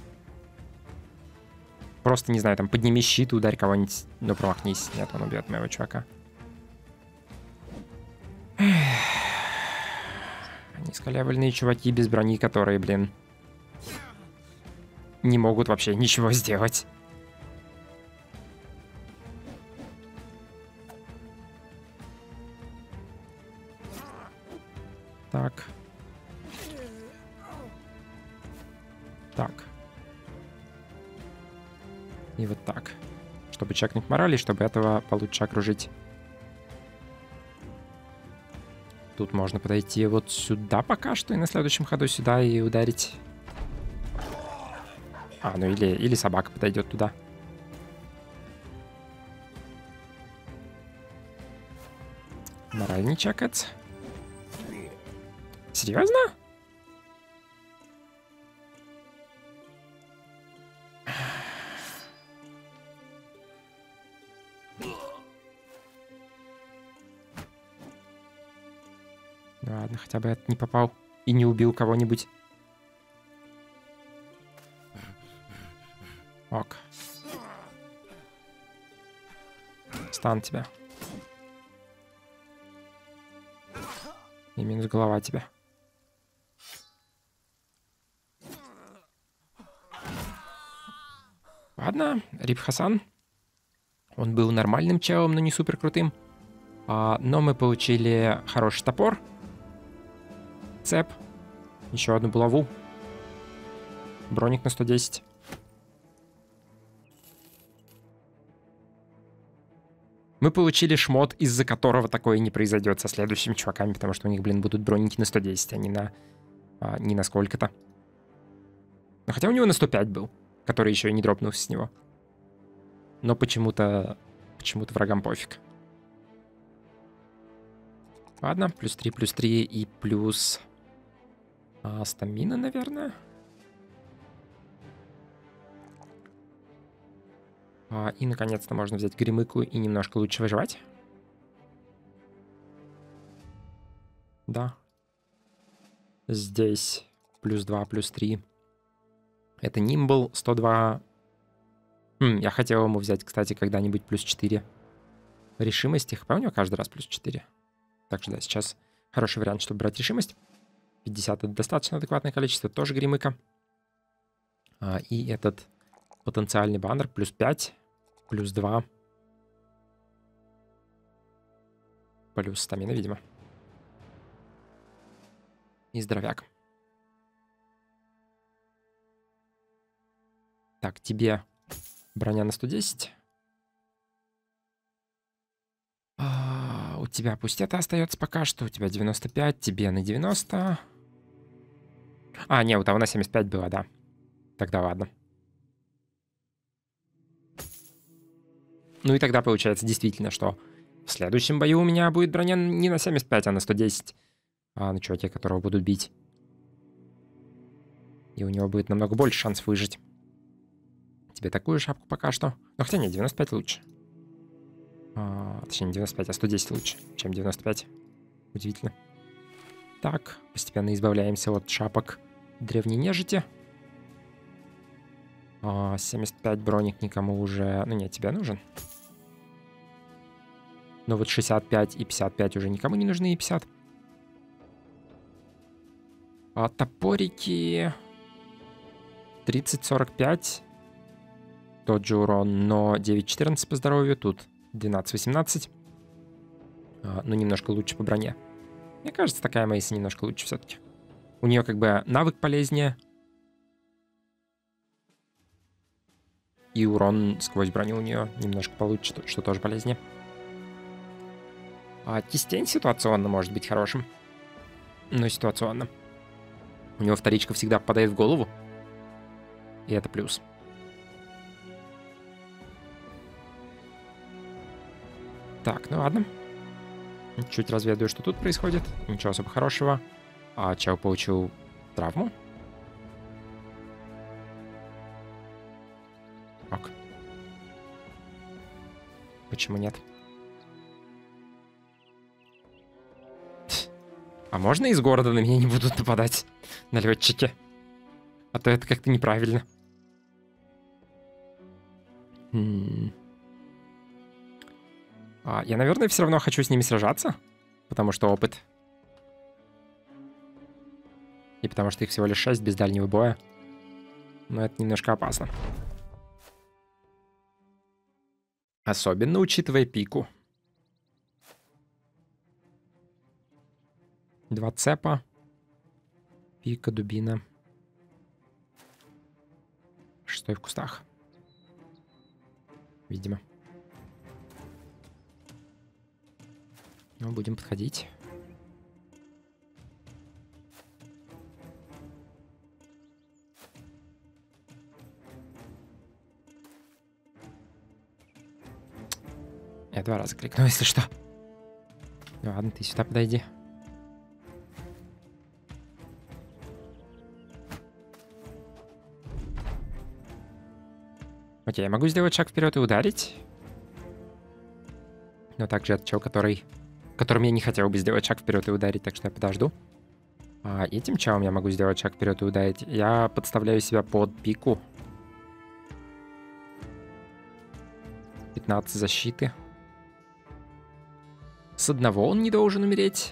Просто, не знаю, там, подними щит, ударь кого-нибудь, но промахнись. Нет, он убьет моего чувака. Низколевельные чуваки без брони, которые, блин, не могут вообще ничего сделать. Так. Так. И вот так. Чтобы чекнуть морали, чтобы этого получше окружить. Тут можно подойти вот сюда пока что, и на следующем ходу сюда и ударить. А, ну или, или собака подойдет туда. Мораль не чекается. Серьезно? Ладно, хотя бы это не попал и не убил кого-нибудь. Ок. Стан тебя. И минус голова тебя. Ладно, Рип Хасан. Он был нормальным челом, но не супер крутым. А, но мы получили хороший топор. Цеп. Еще одну булаву. Броник на сто десять. Мы получили шмот, из-за которого такое не произойдет со следующими чуваками, потому что у них, блин, будут броники на сто десять, а не на, а, не на сколько-то. Но хотя у него на сто пять был, который еще и не дропнулся с него. Но почему-то почему-то врагам пофиг. Ладно, плюс три, плюс три и плюс а, стамина, наверное. А, и, наконец-то, можно взять гримыку и немножко лучше выживать. Да. Здесь плюс два, плюс три. Это нимбл, сто два. Хм, я хотел ему взять, кстати, когда-нибудь плюс четыре. Решимость. Их, у него каждый раз плюс четыре. Так что да, сейчас хороший вариант, чтобы брать решимость. пятьдесят — это достаточно адекватное количество. Тоже гримыка. А, и этот потенциальный баннер плюс пять, плюс два. Плюс стамина, видимо. И здоровяк. Так, тебе броня на сто десять. А, у тебя пусть это остается пока что. У тебя девяносто пять, тебе на девяносто. А, не, у того на семьдесят пять было, да. Тогда ладно. Ну и тогда получается действительно, что в следующем бою у меня будет броня не на семьдесят пять, а на сто десять. А на чуваке, которого будут бить. И у него будет намного больше шансов выжить. Тебе такую шапку пока что. Ну хотя нет, девяносто пять лучше. А, точнее, не девяносто пять, а сто десять лучше, чем девяносто пять. Удивительно. Так, постепенно избавляемся от шапок древней нежити. А, семьдесят пять броник никому уже... Ну нет, тебе нужен. Но вот шестьдесят пять и пятьдесят пять уже никому не нужны, и пятьдесят. А топорики... тридцать сорок пять. Тот же урон, но девять четырнадцать по здоровью. Тут двенадцать восемнадцать. А, ну, немножко лучше по броне. Мне кажется, такая Мейси немножко лучше все-таки. У нее как бы навык полезнее. И урон сквозь броню у нее немножко получше, что тоже полезнее. А кистень ситуационно может быть хорошим. Но ситуационно. У него вторичка всегда попадает в голову. И это плюс. Так, ну ладно. Чуть разведаю, что тут происходит. Ничего особо хорошего. А чел получил травму. Ок. Почему нет? А можно из города на меня не будут нападать налетчики? А то это как-то неправильно. М-м. А, я, наверное, все равно хочу с ними сражаться. Потому что опыт. И потому что их всего лишь шесть без дальнего боя. Но это немножко опасно. Особенно учитывая пику. Два цепа. Пика, дубина. Шестой в кустах. Видимо. Ну, будем подходить. Я два раза кликну, если что. Ладно, ты сюда подойди. Окей, я могу сделать шаг вперед и ударить. Но также это чел, который... Которым я не хотел бы сделать шаг вперед и ударить, так что я подожду. А этим челом я могу сделать шаг вперед и ударить. Я подставляю себя под пику. пятнадцать защиты. С одного он не должен умереть.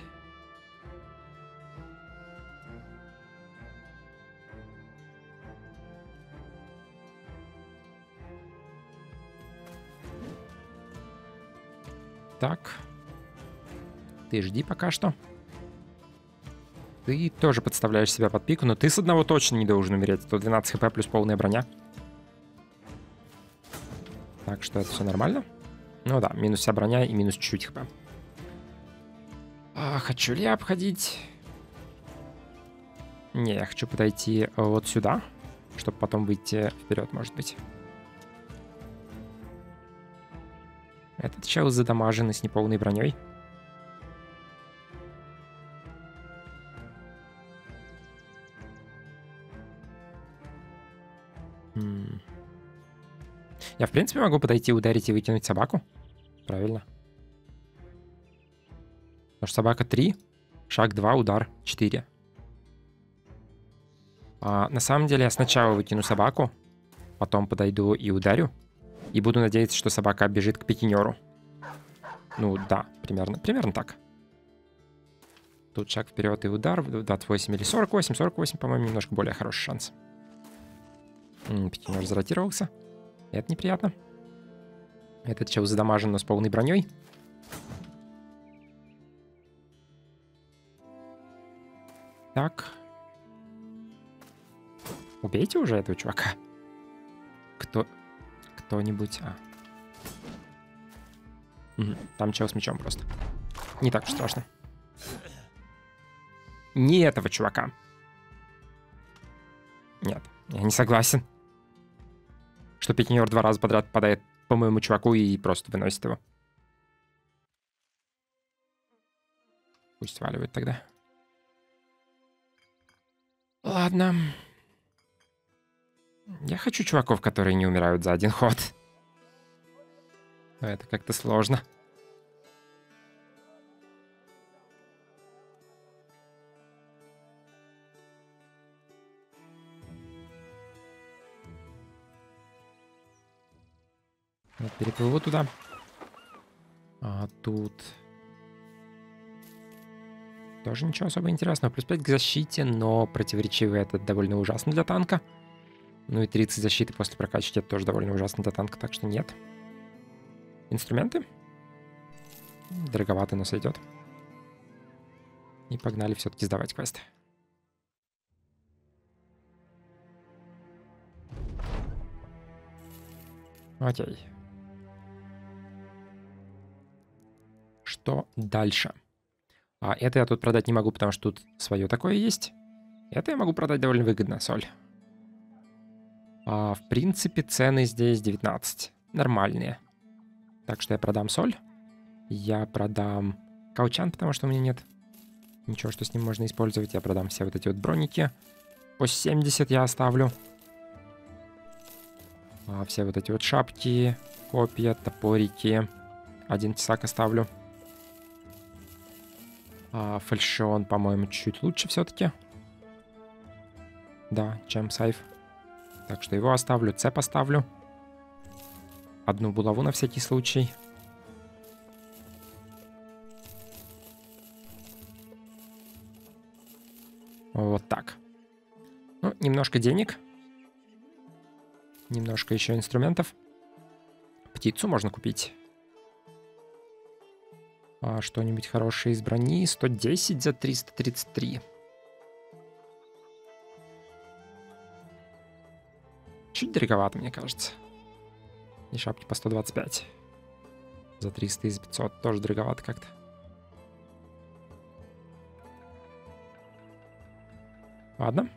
Так. Ты жди пока что. Ты тоже подставляешь себя под пику, но ты с одного точно не должен умереть. сто двенадцать хп плюс полная броня. Так что это все нормально. Ну да, минус вся броня и минус чуть-чуть хп. А, хочу ли я обходить? Не, я хочу подойти вот сюда, чтобы потом выйти вперед, может быть. Этот чел задамажен и с неполной броней. М. Я, в принципе, могу подойти, ударить и выкинуть собаку. Правильно. Потому что собака три, шаг два, удар четыре. А, на самом деле я сначала выкину собаку, потом подойду и ударю. И буду надеяться, что собака бежит к пикинеру. Ну да, примерно, примерно так. Тут шаг вперед и удар. двадцать восемь или сорок восемь. сорок восемь, по-моему, немножко более хороший шанс. М-м, пикинер заротировался. Это неприятно. Этот чел задамажен, но с полной броней. Так. Убейте уже этого чувака. Кто... Кто-нибудь... А. Угу. Там чел с мечом просто. Не так уж страшно. Не этого чувака. Нет, я не согласен. Что пикинер два раза подряд попадает по моему чуваку и просто выносит его. Пусть сваливает тогда. Ладно. Я хочу чуваков, которые не умирают за один ход. Но это как-то сложно. Я переплыву туда. А тут... Тоже ничего особо интересного. Плюс пять к защите, но противоречивый это довольно ужасно для танка. Ну и тридцать защиты после прокачки это тоже довольно ужасно для танка, так что нет. Инструменты? Дороговато, но сойдет. И погнали все-таки сдавать квест. Окей. Что дальше? А это я тут продать не могу, потому что тут свое такое есть. Это я могу продать довольно выгодно, соль. А, в принципе, цены здесь девятнадцать. Нормальные. Так что я продам соль. Я продам каучан, потому что у меня нет ничего, что с ним можно использовать. Я продам все вот эти вот броники. По семьдесят я оставлю. А, все вот эти вот шапки, копья, топорики. Один тесак оставлю. А, фальшион, по-моему, чуть лучше все-таки. Да, чем сайф. Так что его оставлю, цеп оставлю. Одну булаву на всякий случай. Вот так. Ну, немножко денег. Немножко еще инструментов. Птицу можно купить. А что-нибудь хорошее из брони. сто десять за триста тридцать три. Чуть дороговато, мне кажется. И шапки по сто двадцать пять. За триста из пятисот. Тоже дороговато как-то. Ладно.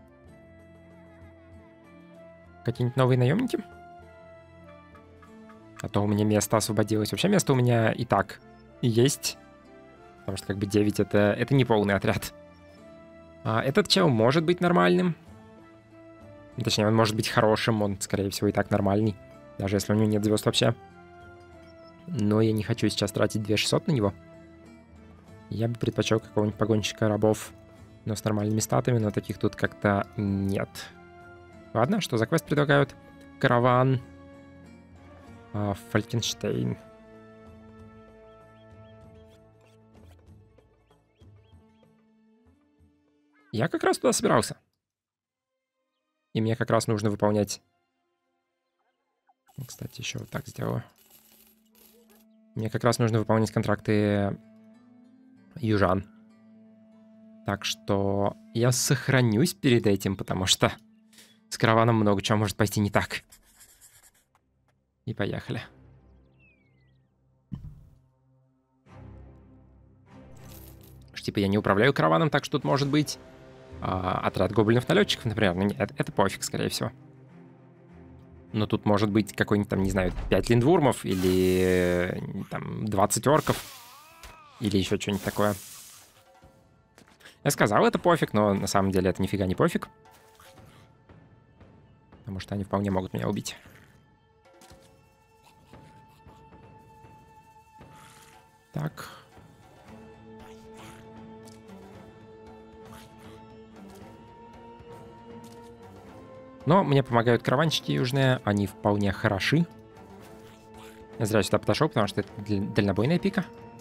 Какие-нибудь новые наемники? А то у меня место освободилось. Вообще место у меня и так есть. Потому что как бы девять это, это не полный отряд. А этот чел может быть нормальным. Точнее, он может быть хорошим. Он, скорее всего, и так нормальный. Даже если у него нет звезд вообще. Но я не хочу сейчас тратить две тысячи шестьсот на него. Я бы предпочел какого-нибудь погонщика рабов, но с нормальными статами, но таких тут как-то нет. Ладно, что за квест предлагают? Караван. А, Фалькенштейн. Я как раз туда собирался. И мне как раз нужно выполнять... Кстати, еще вот так сделаю. Мне как раз нужно выполнять контракты южан. Так что я сохранюсь перед этим, потому что с караваном много чего может пойти не так. И поехали. Что, типа я не управляю караваном, так что тут может быть а, отряд гоблинов-налетчиков, например. Ну нет, это пофиг, скорее всего. Но тут может быть какой-нибудь там, не знаю, пять линдвурмов или там двадцать орков. Или еще что-нибудь такое. Я сказал, это пофиг, но на самом деле это нифига не пофиг. Потому что они вполне могут меня убить. Так. Но мне помогают караванчики южные, они вполне хороши. Я зря сюда подошел, потому что это дальнобойная пика.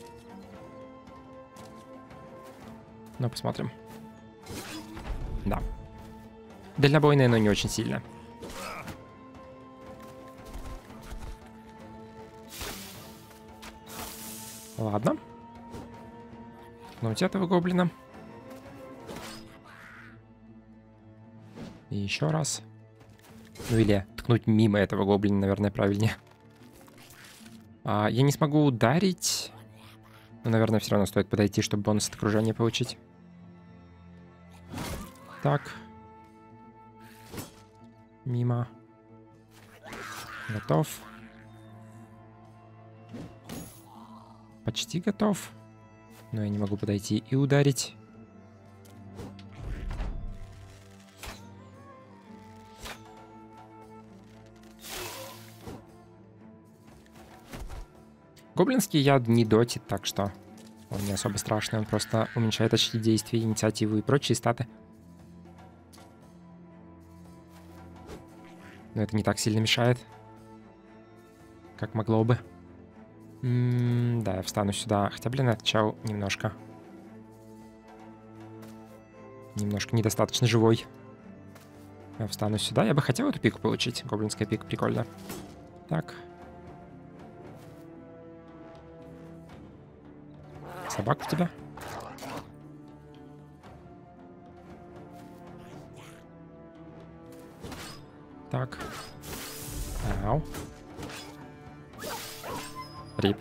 Ну, посмотрим. Да. Дальнобойная, но не очень сильно. Ладно. Ткнуть этого гоблина. И еще раз. Ну или ткнуть мимо этого гоблина, наверное, правильнее. А, я не смогу ударить. Но, наверное, все равно стоит подойти, чтобы бонус от окружения получить. Так. Мимо. Готов. Почти готов. Но я не могу подойти и ударить. Гоблинский яд не дотит, так что он не особо страшный. Он просто уменьшает очки действий, инициативу и прочие статы. Но это не так сильно мешает, как могло бы. М-м, да, я встану сюда. Хотя, блин, отчал немножко. Немножко недостаточно живой. Я встану сюда. Я бы хотел эту пику получить. Гоблинская пика, прикольно. Так. Собака у тебя? Так. Ау. Рип.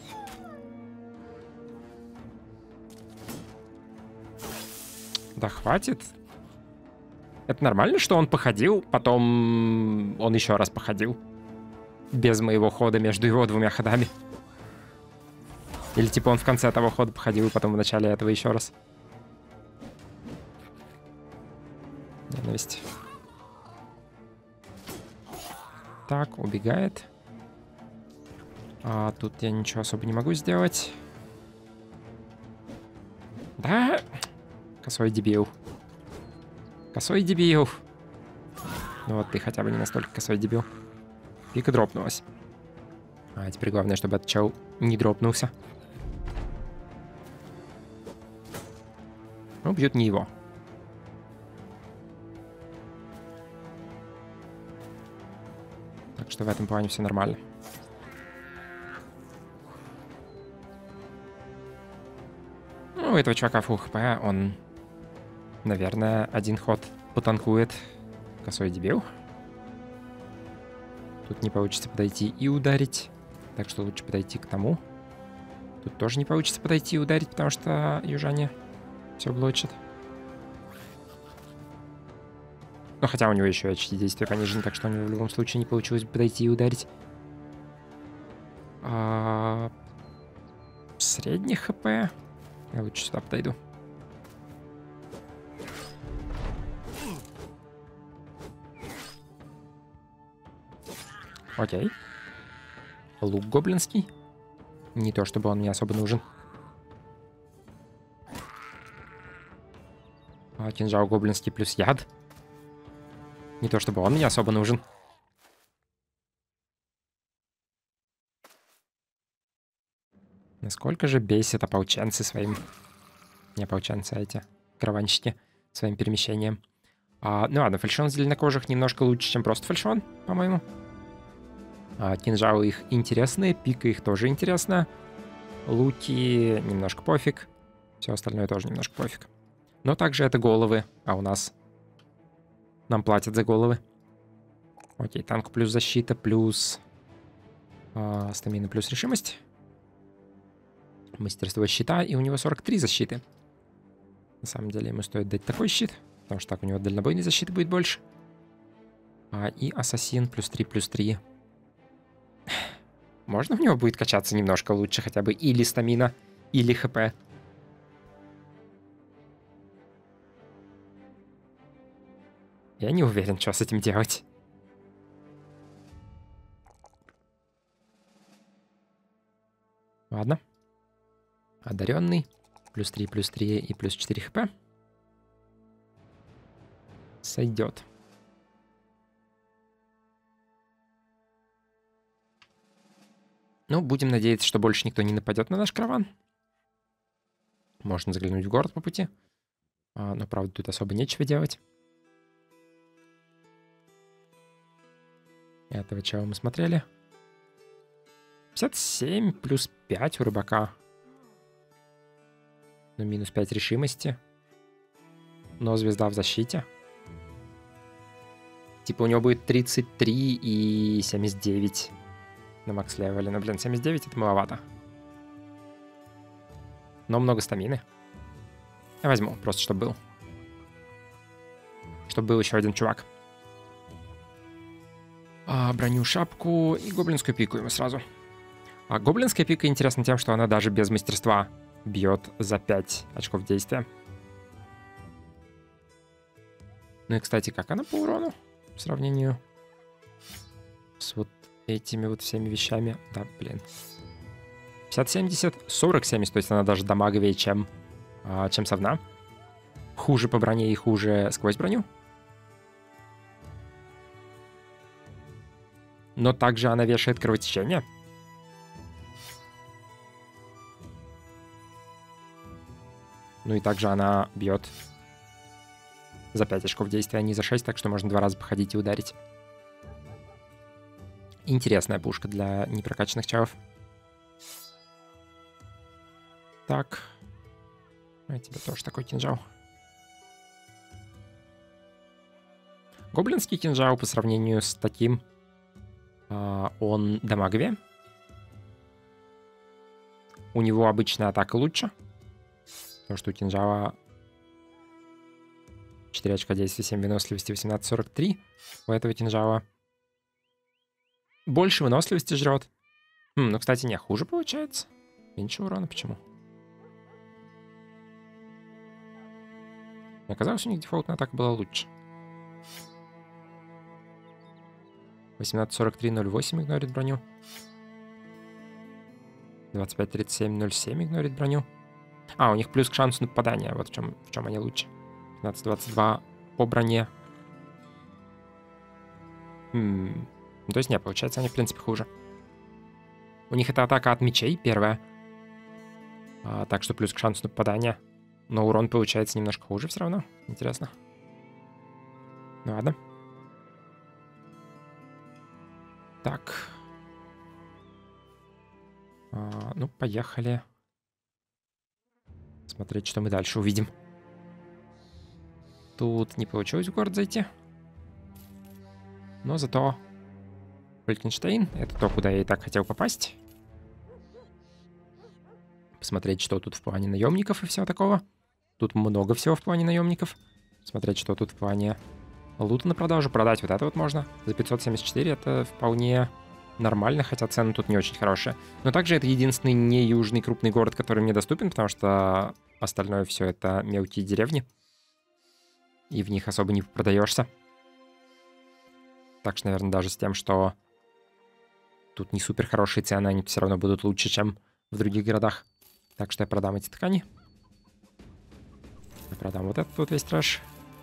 Да хватит. Это нормально, что он походил, потом он еще раз походил. Без моего хода между его двумя ходами. Или типа он в конце того хода походил, и потом в начале этого еще раз. Ненависть. Так, убегает. А тут я ничего особо не могу сделать. Да? Косой дебил. Косой дебил. Ну вот ты хотя бы не настолько косой дебил. Пика дропнулась. А теперь главное, чтобы этот чел не дропнулся. Ну, бьют не его. Так что в этом плане все нормально. Ну, у этого чувака фул хп, он, наверное, один ход потанкует. Косой дебил. Тут не получится подойти и ударить. Так что лучше подойти к тому. Тут тоже не получится подойти и ударить, потому что южане все блочат. Ну, хотя у него еще очки действия понижены, так что у него в любом случае не получилось бы подойти и ударить. А... Средний хп. Я лучше сюда подойду. Окей. Лук гоблинский. Не то, чтобы он мне особо нужен. А, кинжал гоблинский плюс яд. Не то, чтобы он мне особо нужен. Насколько же бесит ополченцы своим... Не ополченцы, а эти караванщики своим перемещением. А, ну ладно, фальшон зеленокожих немножко лучше, чем просто фальшон, по-моему. А, кинжалы их интересные, пика их тоже интересная. Луки немножко пофиг. Все остальное тоже немножко пофиг. Но также это головы, а у нас... Нам платят за головы. Окей, танк плюс защита, плюс... А, стамина плюс решимость. Мастерство щита, и у него сорок три защиты. На самом деле ему стоит дать такой щит, потому что так у него дальнобойной защиты будет больше. А, и ассасин плюс три, плюс три. Можно у него будет качаться немножко лучше хотя бы или стамина, или хп. Я не уверен, что с этим делать. Ладно. Одаренный. Плюс три, плюс три и плюс четыре хп. Сойдет. Ну, будем надеяться, что больше никто не нападет на наш караван. Можно заглянуть в город по пути. А, но, правда, тут особо нечего делать. Этого чего мы смотрели? пятьдесят семь плюс пять у рыбака. Ну, минус пять решимости. Но звезда в защите. Типа у него будет тридцать три и семьдесят девять на макс-левеле. Но, блин, семьдесят девять это маловато. Но много стамины. Я возьму, просто чтобы был. Чтобы был еще один чувак. А, броню, шапку и гоблинскую пику ему сразу. А гоблинская пика интересна тем, что она даже без мастерства бьет за пять очков действия. Ну и, кстати, как она по урону в сравнении с вот этими вот всеми вещами? Да, блин. пятьдесят семьдесят, сорок семьдесят, то есть она даже дамаговее, чем, а, чем совна. Хуже по броне и хуже сквозь броню. Но также она вешает кровотечение. Ну и также она бьет за пять очков действия, а не за шесть, так что можно два раза походить и ударить. Интересная пушка для непрокачанных чавов. Так. А тебе тоже такой кинжал. Гоблинский кинжал по сравнению с таким, э, он дамаговее. У него обычная атака лучше. Потому что у кинжала четыре очка действия, семь выносливости, восемнадцать сорок три. У этого кинжала больше выносливости жрет. Хм, ну, кстати, не, хуже получается. Меньше урона, почему? Мне казалось, у них дефолтная атака была лучше. восемнадцать сорок три, ноль восемь игнорит броню. двадцать пять тридцать семь, ноль семь игнорит броню. А, у них плюс к шансу на попадание. Вот в чем, в чем они лучше. пятнадцать двадцать два по броне. М-м. Ну, то есть, не, получается, они, в принципе, хуже. У них это атака от мечей, первая. А, так что плюс к шансу на попадание. Но урон получается немножко хуже все равно. Интересно. Ну, ладно. Так. А, ну, поехали. Смотреть, что мы дальше увидим. Тут не получилось в город зайти. Но зато Фолькенштейн — это то, куда я и так хотел попасть. Посмотреть, что тут в плане наемников и всего такого. Тут много всего в плане наемников. Смотреть, что тут в плане лута на продажу. Продать вот это вот можно. За пятьсот семьдесят четыре это вполне нормально, хотя цены тут не очень хорошие. Но также это единственный не южный крупный город, который мне доступен, потому что остальное все это мелкие деревни. И в них особо не продаешься. Так что, наверное, даже с тем, что тут не супер хорошие цены, они все равно будут лучше, чем в других городах. Так что я продам эти ткани. Я продам вот этот вот весь трэш.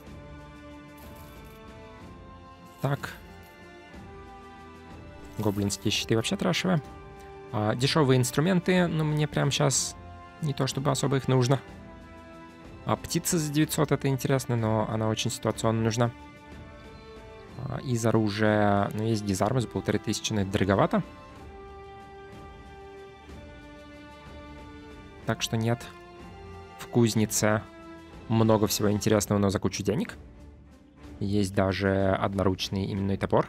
Так. Гоблинские щиты вообще трэшевые. А, дешевые инструменты, но мне прямо сейчас не то чтобы особо их нужно. А птица за девятьсот это интересно, но она очень ситуационно нужна. А, из оружия, ну, есть дизарм за полторы тысячи, но это дороговато. Так что нет. В кузнице много всего интересного, но за кучу денег. Есть даже одноручный именной топор.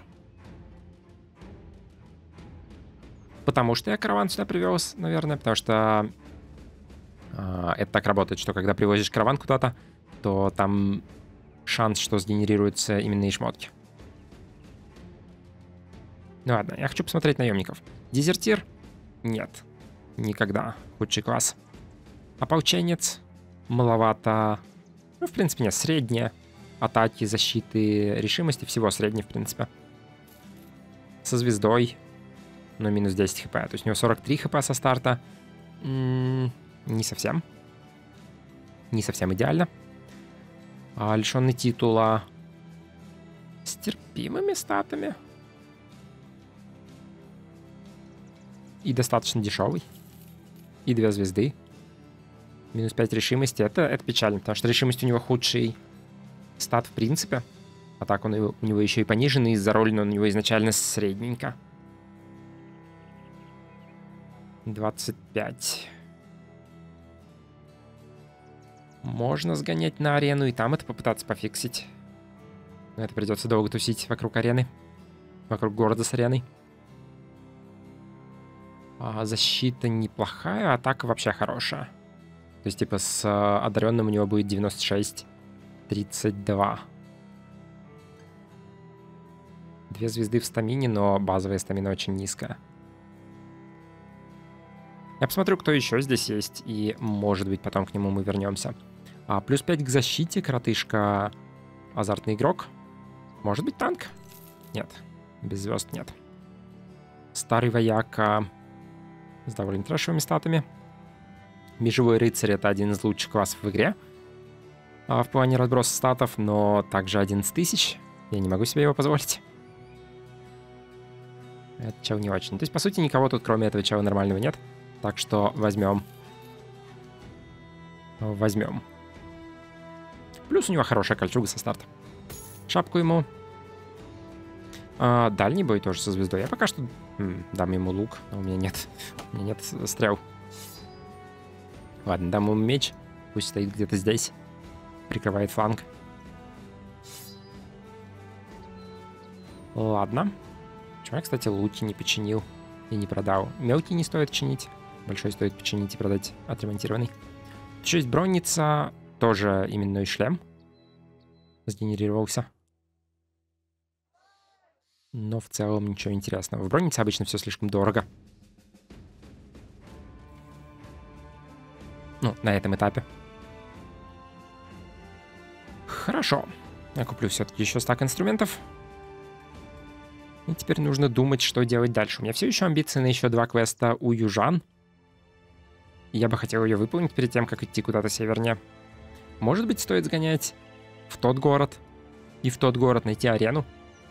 Потому что я караван сюда привез, наверное, потому что э, это так работает, что когда привозишь караван куда-то, то там шанс, что сгенерируются именные шмотки. Ну ладно, я хочу посмотреть наемников. Дезертир? Нет. Никогда. Худший класс. Ополченец? Маловато. Ну, в принципе, нет. Средние. Атаки, защиты, решимости. Всего средние, в принципе. Со звездой. Но минус десять хп. То есть у него сорок три хп со старта. М-м, не совсем. Не совсем идеально. А, лишенный титула. С терпимыми статами. И достаточно дешевый. И две звезды. Минус пять решимости. Это, это печально, потому что решимость у него худший стат в принципе. А так он, у него еще и пониженный из-за роли, но у него изначально средненько. двадцать пять. Можно сгонять на арену и там это попытаться пофиксить. Но это придется долго тусить вокруг арены. Вокруг города с ареной. А защита неплохая, атака вообще хорошая. То есть, типа, с одаренным у него будет девяносто шесть тридцать два. Две звезды в стамине, но базовая стамина очень низкая. Я посмотрю, кто еще здесь есть, и, может быть, потом к нему мы вернемся. А, плюс пять к защите, коротышка, азартный игрок. Может быть, танк? Нет, без звезд нет. Старый вояка с довольно трэшевыми статами. Межевой рыцарь — это один из лучших классов в игре. А, в плане разброса статов, но также одиннадцать тысяч. Я не могу себе его позволить. Это чел не очень. То есть, по сути, никого тут, кроме этого чела, нормального нет. Так что возьмем. Возьмем. Плюс у него хорошая кольчуга со старта. Шапку ему. А, дальний бой тоже со звездой. Я пока что м, дам ему лук, но у меня нет. У меня нет стрел. Ладно, дам ему меч. Пусть стоит где-то здесь. Прикрывает фланг. Ладно. Почему я, кстати, луки не починил и не продал? Мелкий не стоит чинить. Большой стоит починить и продать отремонтированный. Еще есть бронница. Тоже именной шлем. Сгенерировался. Но в целом ничего интересного. В броннице обычно все слишком дорого. Ну, на этом этапе. Хорошо. Я куплю все-таки еще стак инструментов. И теперь нужно думать, что делать дальше. У меня все еще амбиции на еще два квеста у южан. И я бы хотел ее выполнить перед тем, как идти куда-то севернее. Может быть, стоит сгонять в тот город. И в тот город найти арену.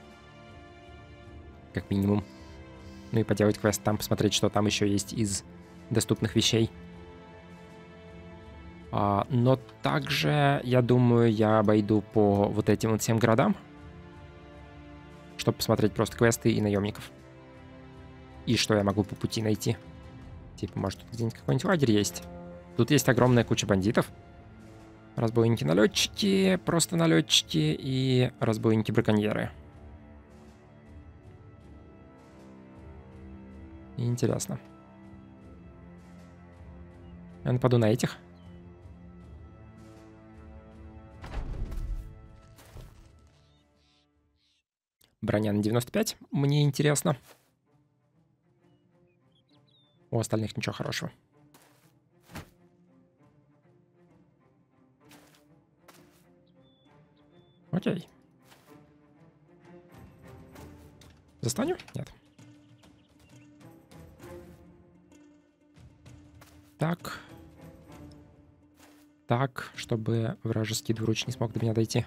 Как минимум. Ну и поделать квест там, посмотреть, что там еще есть из доступных вещей. А, но также, я думаю, я обойду по вот этим вот всем городам. Чтобы посмотреть просто квесты и наемников. И что я могу по пути найти. Типа, может, тут где-нибудь какой-нибудь лагерь есть. Тут есть огромная куча бандитов. Разбойники-налетчики, просто налетчики и разбойники-браконьеры. Интересно. Я нападу на этих. Броня на девяносто пять. Мне интересно. У остальных ничего хорошего. Окей. Застанем? Нет. Так. Так, чтобы вражеский двуруч не смог до меня дойти.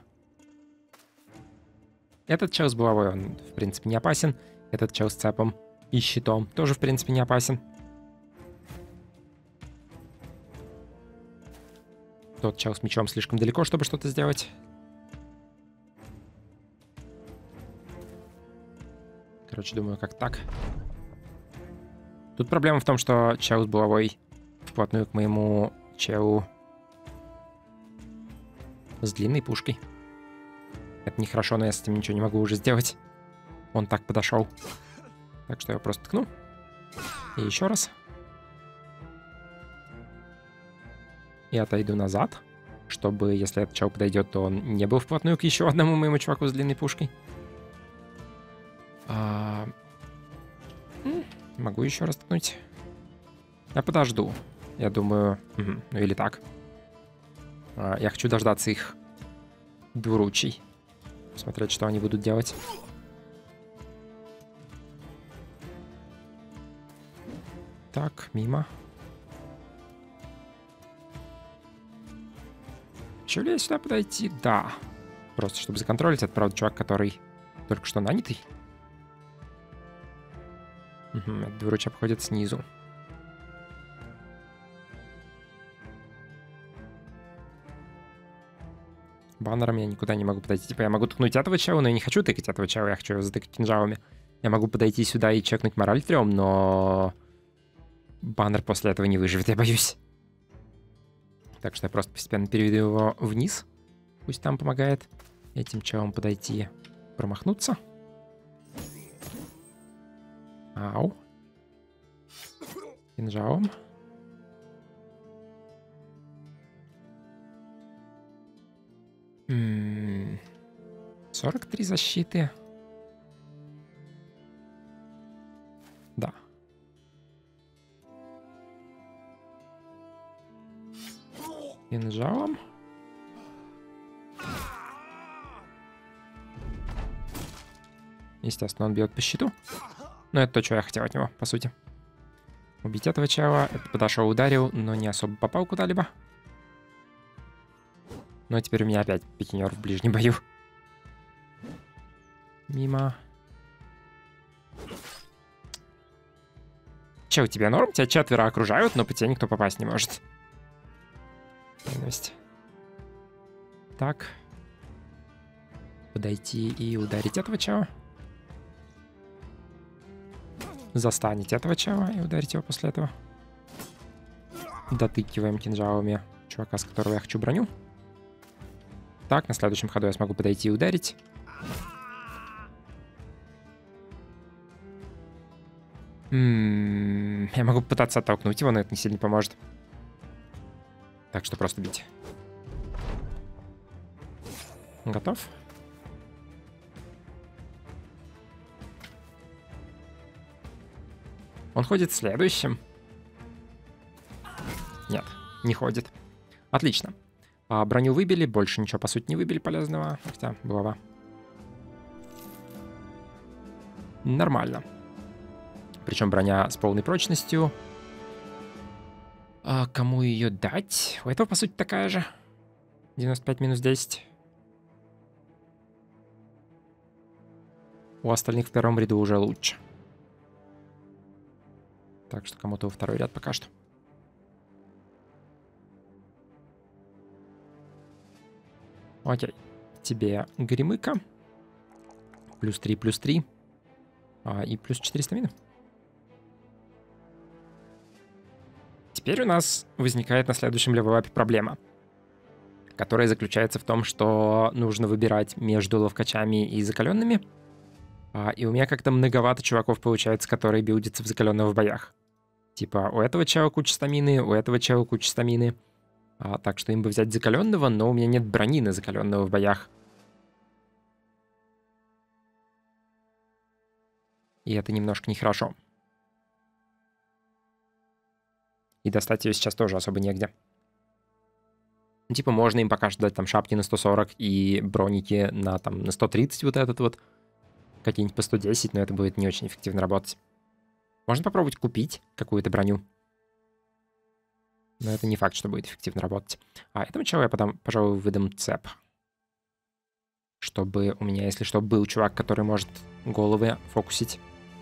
Этот чел с булавой, он, в принципе, не опасен. Этот чел с цепом и щитом тоже, в принципе, не опасен. Тот чел с мечом слишком далеко, чтобы что-то сделать. Короче, думаю, как так. Тут проблема в том, что чел с булавой вплотную к моему челу с длинной пушкой. Это нехорошо, но я с этим ничего не могу уже сделать. Он так подошел. Так что я просто ткну. И еще раз. И отойду назад, чтобы, если этот чел подойдет, то он не был вплотную к еще одному моему чуваку с длинной пушкой. А... Могу еще раз ткнуть. Я подожду. Я думаю... Угу. Ну или так. А, я хочу дождаться их двуручий. Посмотреть, что они будут делать. Так, мимо. Хочу ли я сюда подойти? Да. Просто чтобы законтролить. Это, правда, чувак, который только что нанятый. Угу, этот двуруч обходит снизу. Баннером я никуда не могу подойти. Типа я могу ткнуть этого чела, но я не хочу тыкать этого чела, я хочу его затыкать кинжалами. Я могу подойти сюда и чекнуть мораль трем, но... Баннер после этого не выживет, я боюсь. Так что я просто постепенно переведу его вниз. Пусть там помогает этим челом подойти, промахнуться. Ау. Кинжалом. М-м-м. сорок три защиты. Да. Кинжалом. Естественно, он бьет по щиту. Но это то, что я хотел от него, по сути. Убить этого чела. Это подошел, ударил, но не особо попал куда-либо. Но теперь у меня опять пикинер в ближнем бою. Мимо. Че, у тебя норм? Тебя четверо окружают, но по тебе никто попасть не может. Так. Подойти и ударить этого чела. Застанить этого чела и ударить его после этого. Дотыкиваем кинжалами чувака, с которого я хочу броню. Так, на следующем ходу я смогу подойти и ударить. М-м-м, я могу попытаться оттолкнуть его, но это не сильно поможет. Так что просто бить. Готов? Он ходит следующим. Нет, не ходит. Отлично. А, броню выбили, больше ничего, по сути, не выбили полезного. Хотя, булава. Нормально. Причем броня с полной прочностью. А кому ее дать? У этого, по сути, такая же. девяносто пять минус десять. У остальных в первом ряду уже лучше. Так что кому-то во второй ряд пока что. Окей. Тебе гремыка. Плюс три, плюс три. А, и плюс четыреста мин. Теперь у нас возникает на следующем левелапе проблема, которая заключается в том, что нужно выбирать между ловкачами и закаленными. А, и у меня как-то многовато чуваков получается, которые билдятся в закаленных в боях. Типа у этого чела куча стамины, у этого чела куча стамины. А, так что им бы взять закаленного, но у меня нет брони на закаленного в боях. И это немножко нехорошо. И достать ее сейчас тоже особо негде. Типа можно им пока что дать там шапки на сто сорок и броники на, там, на сто тридцать вот этот вот. Какие-нибудь по сто десять, но это будет не очень эффективно работать. Можно попробовать купить какую-то броню. Но это не факт, что будет эффективно работать. А этому человеку я потом, пожалуй, выдам цеп. Чтобы у меня, если что, был чувак, который может головы фокусить.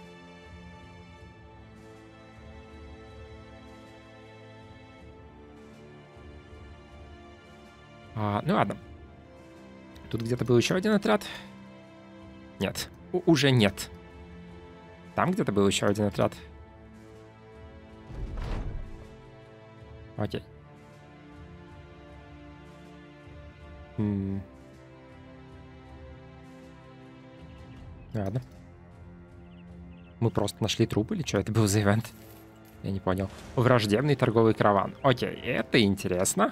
А, ну ладно. Тут где-то был еще один отряд. Нет, У- уже нет. Там где-то был еще один отряд. Окей. М. Ладно. Мы просто нашли труп или что это был за ивент? Я не понял. Враждебный торговый караван. Окей, это интересно.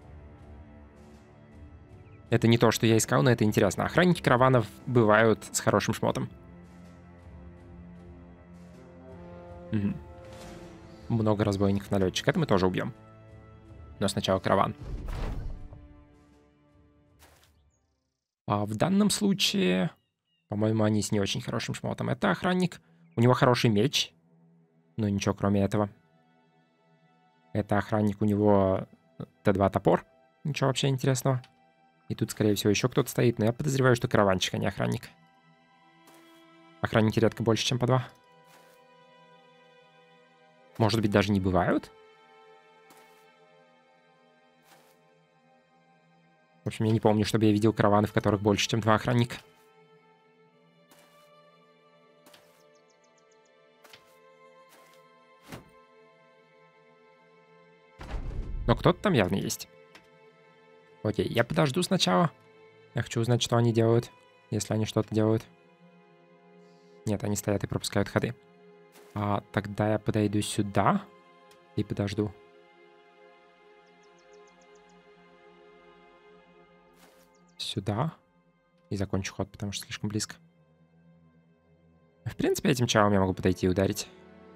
Это не то, что я искал, но это интересно. Охранники караванов бывают с хорошим шмотом. Угу. Много разбойников налетчик. Это мы тоже убьем. Но сначала караван. А в данном случае, по-моему, они с не очень хорошим шмотом. Это охранник. У него хороший меч. Но ничего кроме этого. Это охранник, у него Т два топор. Ничего вообще интересного. И тут, скорее всего, еще кто-то стоит. Но я подозреваю, что караванчик, а не охранник. Охранники редко больше, чем по два. Может быть, даже не бывают? В общем, я не помню, чтобы я видел караваны, в которых больше, чем два охранника. Но кто-то там явно есть. Окей, я подожду сначала. Я хочу узнать, что они делают, если они что-то делают. Нет, они стоят и пропускают ходы. А, тогда я подойду сюда и подожду. Сюда. И закончу ход, потому что слишком близко. В принципе, этим чалом я могу подойти и ударить.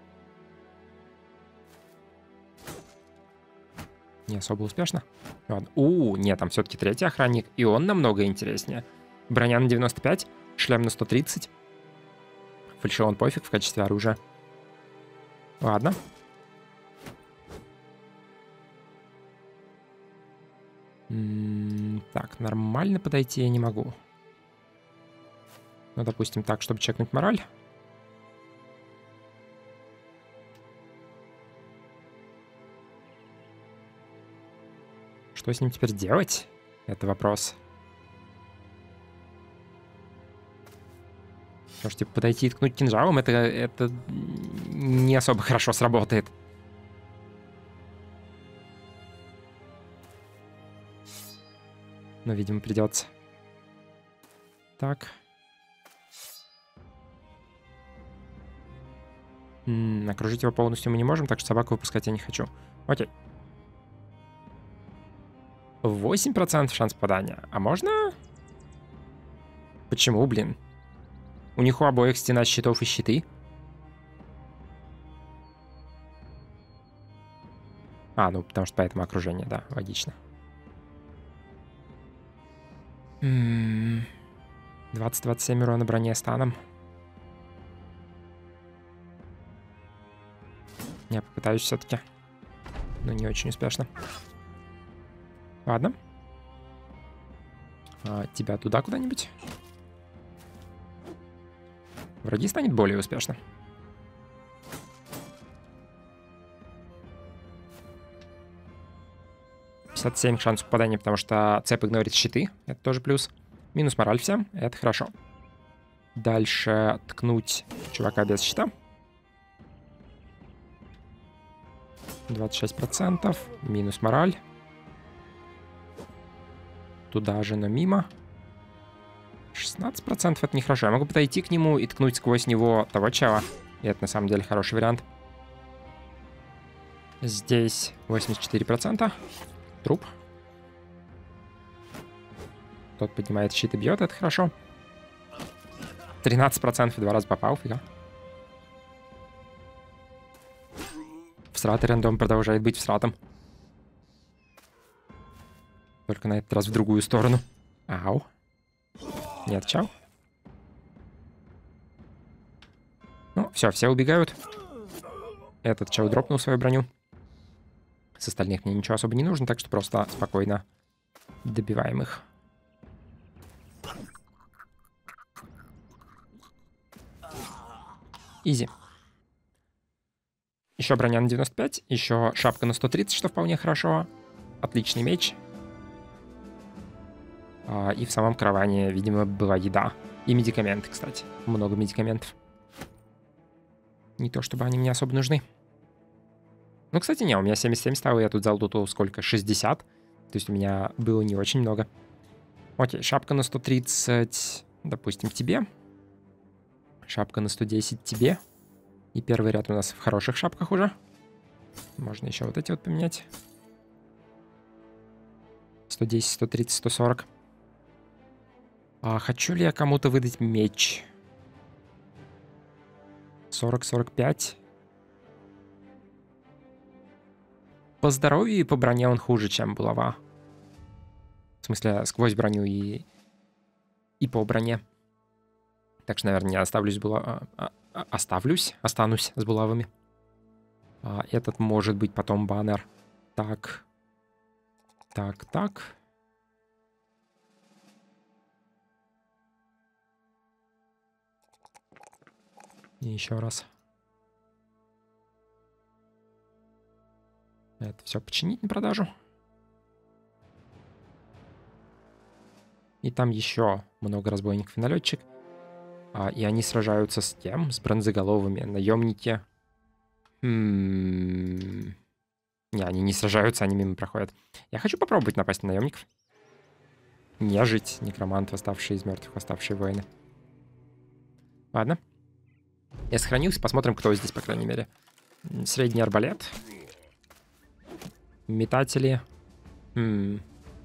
Не особо успешно. Ладно. У, нет, там все-таки третий охранник. И он намного интереснее. Броня на девяносто пять, шлем на сто тридцать. Фальшион пофиг в качестве оружия. Ладно. М-м, так, нормально подойти я не могу. Ну, допустим, так, чтобы чекнуть мораль. Что с ним теперь делать? Это вопрос. Потому что, типа, подойти и ткнуть кинжалом, это, это не особо хорошо сработает. Но, видимо, придется. Так. М-м, окружить его полностью мы не можем, так что собаку выпускать я не хочу. Окей. восемь процентов шанс попадания. А можно? Почему, блин? У них у обоих стена щитов и щиты. А, ну, потому что поэтому окружение, да, логично. двадцать двадцать семь урона броне станом. Я попытаюсь все-таки. Но не очень успешно. Ладно. А, тебя туда куда-нибудь? Враги станет более успешно. пятьдесят семь шансов попадания, потому что цеп игнорит щиты. Это тоже плюс. Минус мораль всем. Это хорошо. Дальше ткнуть чувака без щита. двадцать шесть процентов. Минус мораль. Туда же, но мимо. шестнадцать процентов это нехорошо. Я могу подойти к нему и ткнуть сквозь него того чела. И это на самом деле хороший вариант. Здесь восемьдесят четыре процента. Труп. Тот поднимает щит и бьет, это хорошо. тринадцать процентов два раза попал, фига. Всратый рандом продолжает быть всратом. Только на этот раз в другую сторону. Ау. Нет, чау. Ну, все, все убегают. Этот чау дропнул свою броню. С остальных мне ничего особо не нужно, так что просто спокойно добиваем их. Изи. Еще броня на девяносто пять, еще шапка на сто тридцать, что вполне хорошо. Отличный меч. А, и в самом караване, видимо, была еда. И медикаменты, кстати. Много медикаментов. Не то, чтобы они мне особо нужны. Ну, кстати, не, у меня семьдесят семь стало, я тут залутал сколько? шестьдесят. То есть у меня было не очень много. Окей, шапка на сто тридцать, допустим, тебе. Шапка на сто десять тебе. И первый ряд у нас в хороших шапках уже. Можно еще вот эти вот поменять. сто десять, сто тридцать, сто сорок. А хочу ли я кому-то выдать меч? сорок, сорок пять. По здоровью и по броне он хуже, чем булава. В смысле, сквозь броню и, и по броне. Так что, наверное, я оставлюсь, була... оставлюсь, останусь с булавами. А этот может быть потом баннер. Так. Так, так. И еще раз. Это все починить на продажу. И там еще много разбойников и налетчик. А, и они сражаются с кем? С бронзоголовыми. Наемники. М-м-м. Не, они не сражаются, они мимо проходят. Я хочу попробовать напасть на наемников. Нежить, некромант, восставшие из мертвых, восставшие воины. Ладно. Я сохранился, посмотрим, кто здесь, по крайней мере. Средний арбалет. Метатели. М-м.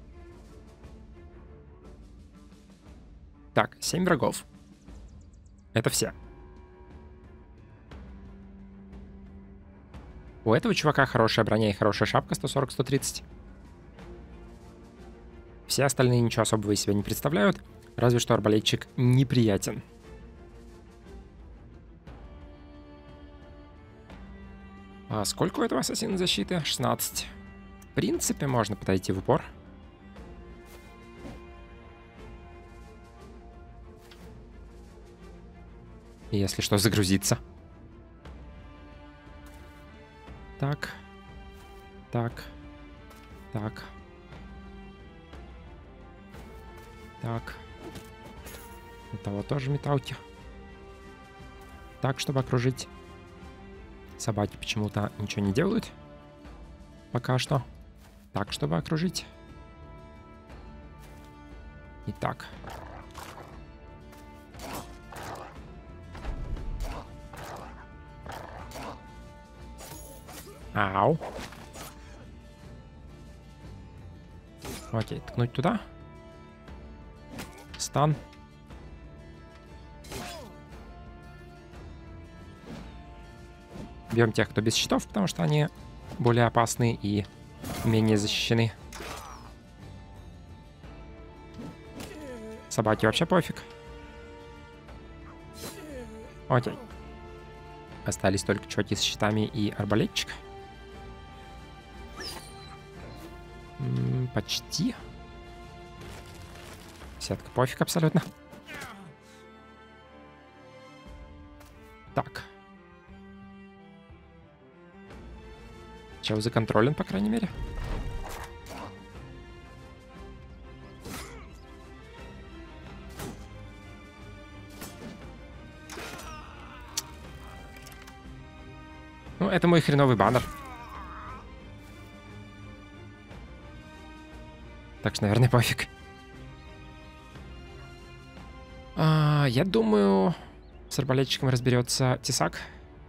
Так, семь врагов. Это все. У этого чувака хорошая броня и хорошая шапка сто сорок, сто тридцать. Все остальные ничего особого из себя не представляют. Разве что арбалетчик неприятен. А сколько у этого ассасина защиты? шестнадцать. В принципе, можно подойти в упор. И если что, загрузиться. Так. Так. Так. Так. У того тоже металки. Так, чтобы окружить. Собаки почему-то ничего не делают. Пока что. Так, чтобы окружить. И так. Ау. Окей, ткнуть туда. Стан. Бьем тех, кто без щитов, потому что они более опасны и менее защищены. Собаки вообще пофиг. Окей. Остались только чуваки с щитами и арбалетчик. М-м, почти. Сетка пофиг абсолютно. Так. Чел законтролен, по крайней мере. Ну, это мой хреновый баннер. Так что, наверное, пофиг. А, я думаю, с арбалетчиком разберется Тесак.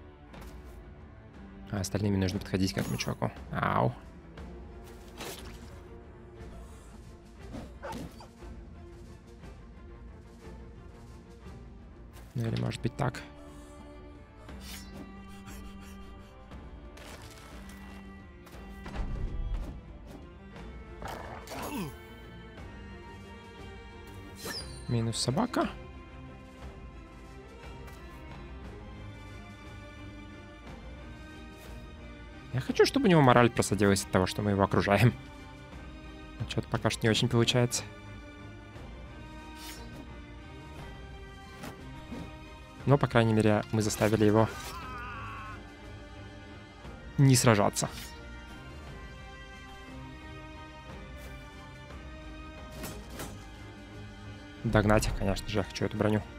А остальными нужно подходить к этому чуваку. Ау. Ну или может быть так. Минус собака. Я хочу, чтобы у него мораль просадилась от того, что мы его окружаем. Но что-то пока что не очень получается. Но, по крайней мере, мы заставили его не сражаться. Догнать их, конечно же, я хочу эту броню.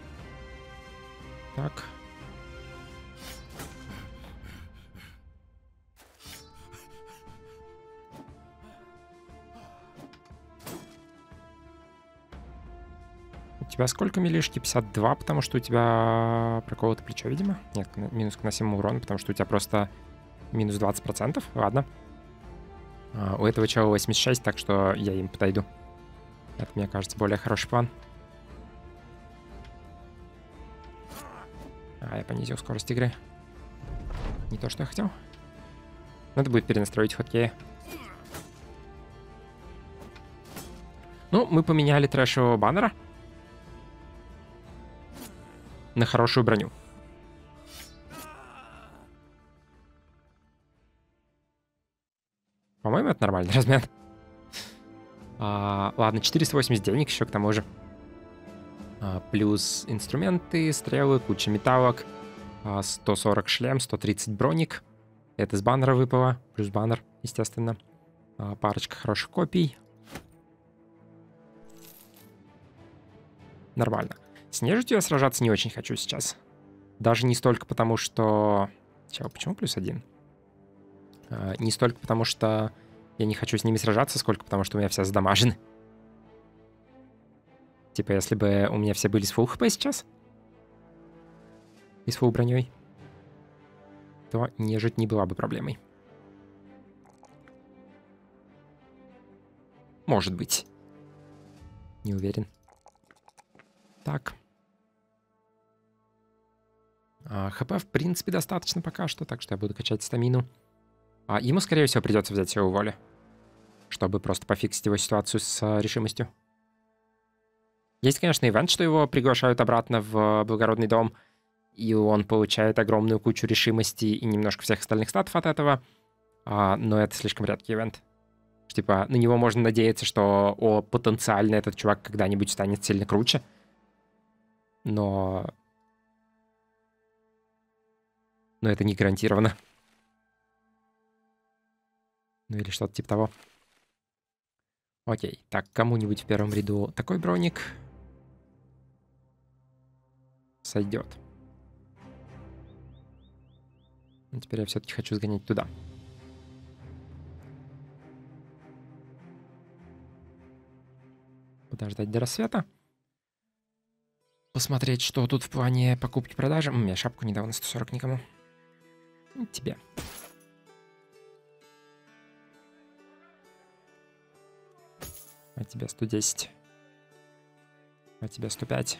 Так. У тебя сколько милишки? пятьдесят два, потому что у тебя проколото плечо, видимо? Нет, минус к наносимому урону, потому что у тебя просто минус двадцать процентов. Ладно. А, у этого чела восемьдесят шесть, так что я им подойду. Это, мне кажется, более хороший план. А, я понизил скорость игры. Не то, что я хотел. Надо будет перенастроить хоткея. Ну, мы поменяли трэшевого баннера на хорошую броню. По-моему, это нормальный размен. А, ладно, четыреста восемьдесят денег еще к тому же. А, плюс инструменты, стрелы, куча металлок. А, сто сорок шлем, сто тридцать броник. Это с баннера выпало. Плюс баннер, естественно. А, парочка хороших копий. Нормально. С нежитью я сражаться не очень хочу сейчас. Даже не столько потому, что... Чего, почему плюс один? А, не столько потому, что я не хочу с ними сражаться, сколько потому, что у меня все задамажены. Типа, если бы у меня все были с фулл хп сейчас, и с фулл броней, то нежить не была бы проблемой. Может быть. Не уверен. Так. А, хп, в принципе, достаточно пока что, так что я буду качать стамину. А ему, скорее всего, придется взять силу воли, чтобы просто пофиксить его ситуацию с а, решимостью. Есть, конечно, ивент, что его приглашают обратно в благородный дом, и он получает огромную кучу решимости и немножко всех остальных статов от этого, а, но это слишком редкий ивент. Типа, на него можно надеяться, что о, потенциально этот чувак когда-нибудь станет сильно круче, но... Но это не гарантированно. Ну или что-то типа того. Окей, так, кому-нибудь в первом ряду такой броник сойдет. Но теперь я все-таки хочу сгонять туда. Подождать до рассвета. Посмотреть, что тут в плане покупки-продажи. У меня шапку не дал на сто сорок никому. И тебе. А тебе сто десять. А тебе сто пять.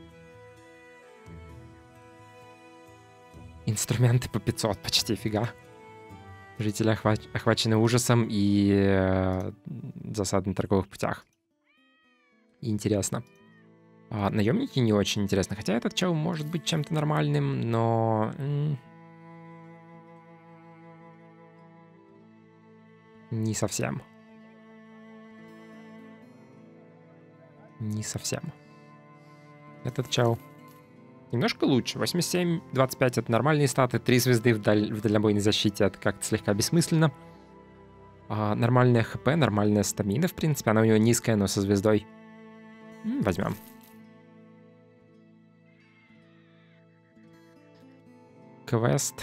Инструменты по пятьсот, почти фига. Жители охвач... охвачены ужасом и э, засады на торговых путях. Интересно. А, наемники не очень интересно. Хотя этот чел может быть чем-то нормальным, но... М- не совсем. Не совсем. Этот чел немножко лучше. восемьдесят семь, двадцать пять — это нормальные статы. три звезды в, даль... в дальнобойной защите — это как-то слегка бессмысленно. А, нормальная хп, нормальная стамина, в принципе. Она у него низкая, но со звездой. М, возьмем. Квест.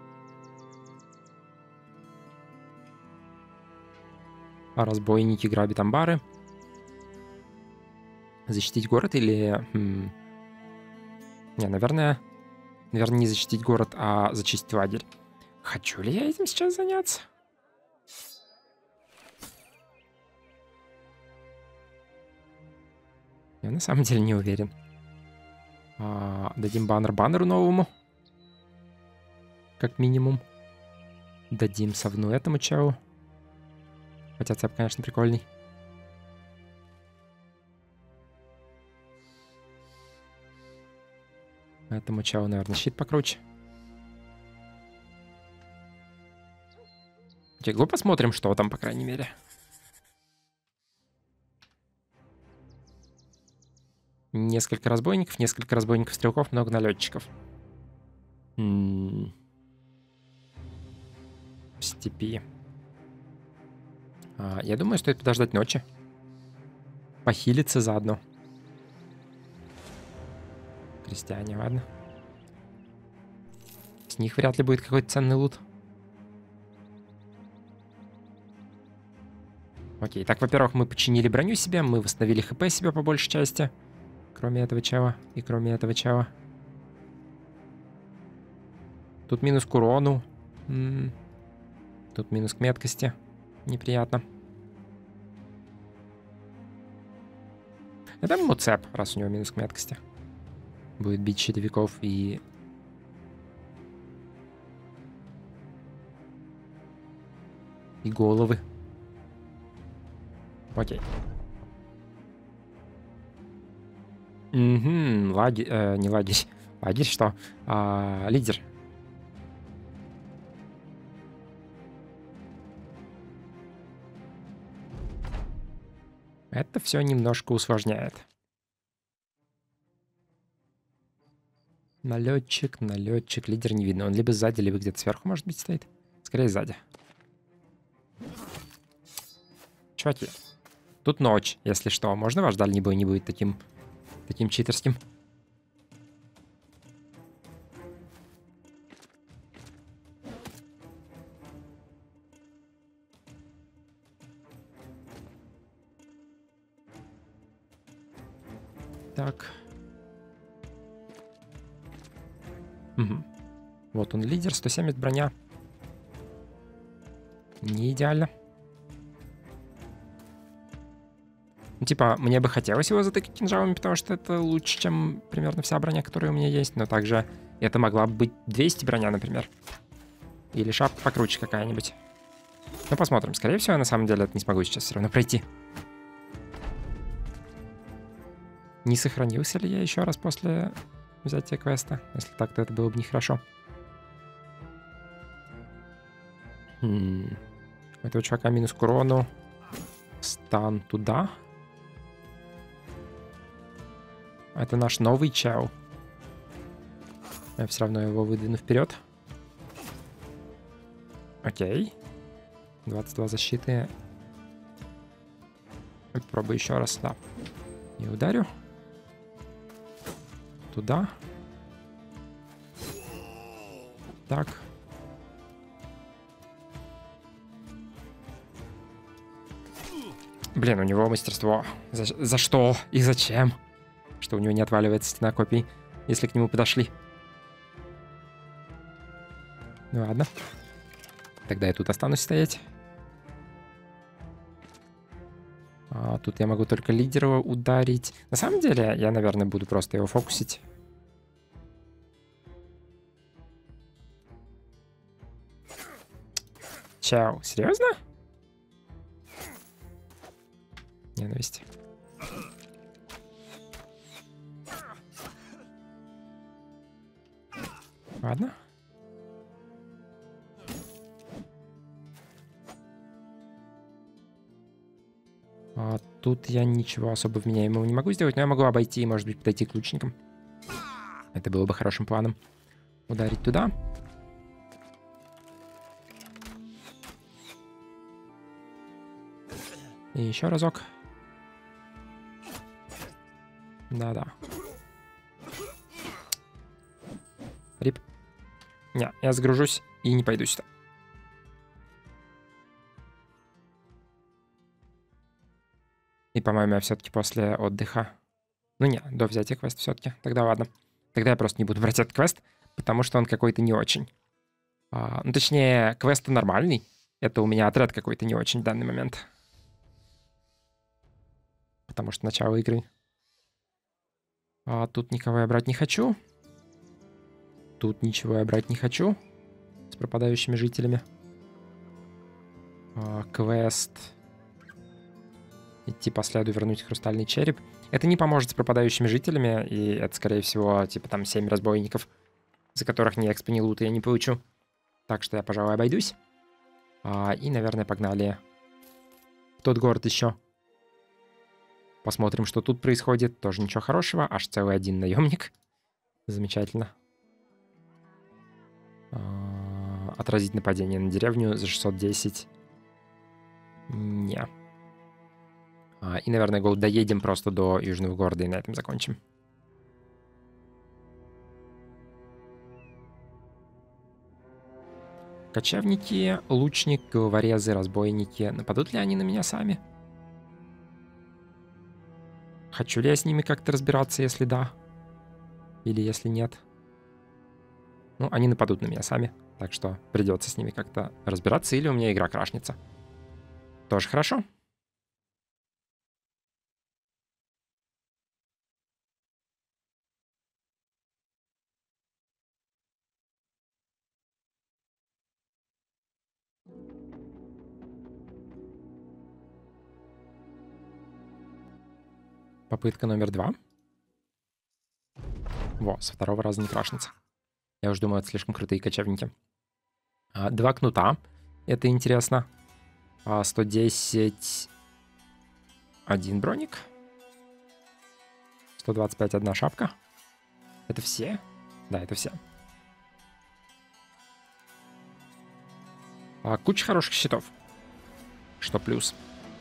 Разбойники грабят амбары. Защитить город или... Хм... Не, наверное... Наверное, не защитить город, а зачистить лагерь. Хочу ли я этим сейчас заняться? Я на самом деле не уверен. А, дадим баннер баннеру новому. Как минимум. Дадим совну этому чау. Хотя цеп, конечно, прикольный. Этому челу, наверное, щит покруче. Го посмотрим, что там, по крайней мере. Несколько разбойников, несколько разбойников-стрелков, много налетчиков. М-м-м. В степи. А, я думаю, стоит подождать ночи. Похилиться заодно. Крестьяне, ладно. С них вряд ли будет какой-то ценный лут. Окей, так, во-первых, мы починили броню себе, мы восстановили хп себе по большей части. Кроме этого чела и кроме этого чела. Тут минус к урону. М-м. Тут минус к меткости. Неприятно. Это Муцеп, раз у него минус к меткости. Будет бить щитовиков и... И головы. Окей. Угу, лагерь... Э, не лагерь. Лагерь что? А, лидер. Это все немножко усложняет. Налетчик, налетчик, лидер не видно. Он либо сзади, либо где-то сверху, может быть, стоит. Скорее сзади. Чуваки, тут ночь, если что. Можно ваш дальний бой не будет таким, таким читерским? Так. Угу. Вот он лидер, сто семьдесят броня. Не идеально. Ну, типа, мне бы хотелось его затыкать кинжалами, потому что это лучше, чем примерно вся броня, которая у меня есть. Но также это могла бы быть двести броня, например. Или шапка покруче какая-нибудь. Ну, посмотрим. Скорее всего, я на самом деле это не смогу сейчас все равно пройти. Не сохранился ли я еще раз после взятия квеста? Если так, то это было бы нехорошо. Хм. У этого чувака минус к урону. Стан туда. Это наш новый чел. Я все равно его выдвину вперед. Окей. двадцать два защиты. Попробую еще раз, да. И ударю. Туда. Так. Блин, у него мастерство. За, за что и зачем? Что у него не отваливается стена копий, если к нему подошли. Ну ладно. Тогда я тут останусь стоять. А, тут я могу только лидера ударить. На самом деле, я, наверное, буду просто его фокусить. Чао, серьезно? Ненависть. Ладно. А тут я ничего особо вменяемого не могу сделать, но я могу обойти и, может быть, подойти к лучникам. Это было бы хорошим планом. Ударить туда. И еще разок. Да-да. Рип. Не, я сгружусь и не пойду сюда. И, по-моему, я все-таки после отдыха... Ну не, до взятия квеста все-таки. Тогда ладно. Тогда я просто не буду брать этот квест, потому что он какой-то не очень. А, ну, точнее, квест нормальный. Это у меня отряд какой-то не очень в данный момент. Потому что начало игры. А тут никого я брать не хочу. Тут ничего я брать не хочу. С пропадающими жителями. А, квест... Идти по следу, вернуть хрустальный череп. Это не поможет с пропадающими жителями, и это, скорее всего, типа там семь разбойников, за которых ни экспа, ни лута я не получу. Так что я, пожалуй, обойдусь. А, и, наверное, погнали в тот город еще. Посмотрим, что тут происходит. Тоже ничего хорошего. Аж целый один наемник. Замечательно. А, отразить нападение на деревню за шестьсот десять. Не. А, и, наверное, гол доедем просто до южного города и на этом закончим. Кочевники, лучник, головорезы, разбойники. Нападут ли они на меня сами? Хочу ли я с ними как-то разбираться, если да? Или если нет? Ну, они нападут на меня сами. Так что придется с ними как-то разбираться, или у меня игра крашнется. Тоже хорошо. Попытка номер два. Во, со второго раза не крашнется. Я уже думаю, это слишком крутые кочевники. А, два кнута. Это интересно. А, сто десять. Один броник. сто двадцать пять одна шапка. Это все? Да, это все. А, куча хороших щитов. Что плюс.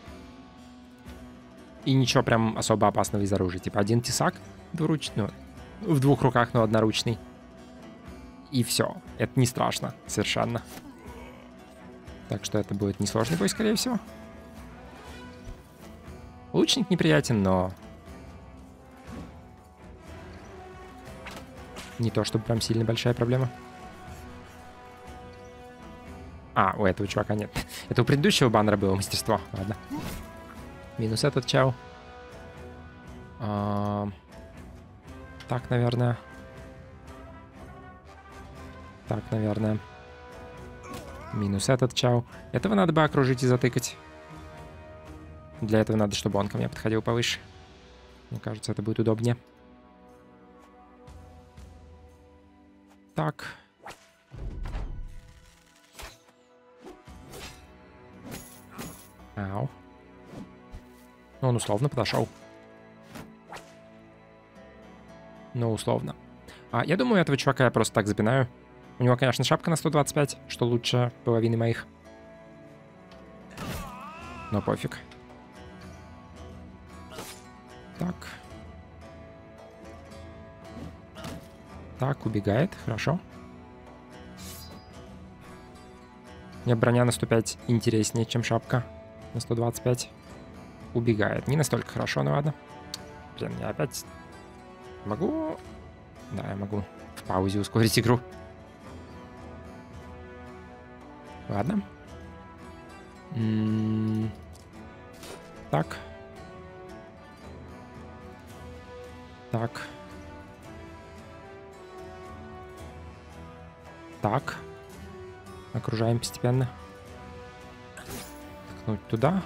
И ничего прям особо опасного из оружия. Типа один тесак двуручный, ну, в двух руках, но одноручный. И все. Это не страшно совершенно. Так что это будет несложный бой, скорее всего. Лучник неприятен, но... не то, чтобы прям сильно большая проблема. А, у этого чувака нет. Это у предыдущего баннера было мастерство. Ладно. Минус этот чел. А... Так, наверное. Так, наверное. Минус этот чел. Этого надо бы окружить и затыкать. Для этого надо, чтобы он ко мне подходил повыше. Мне кажется, это будет удобнее. Так. Ау. Ну, он условно подошел. Ну, условно. А, я думаю, этого чувака я просто так запинаю. У него, конечно, шапка на сто двадцать пять, что лучше половины моих. Но пофиг. Так. Так, убегает. Хорошо. Мне броня на сто пять интереснее, чем шапка на сто двадцать пять. Убегает. Не настолько хорошо, но ладно. Блин, я опять... Могу... Да, я могу в паузе ускорить игру. Ладно. М-м- так. Так. Так. Окружаем постепенно. Ткнуть туда.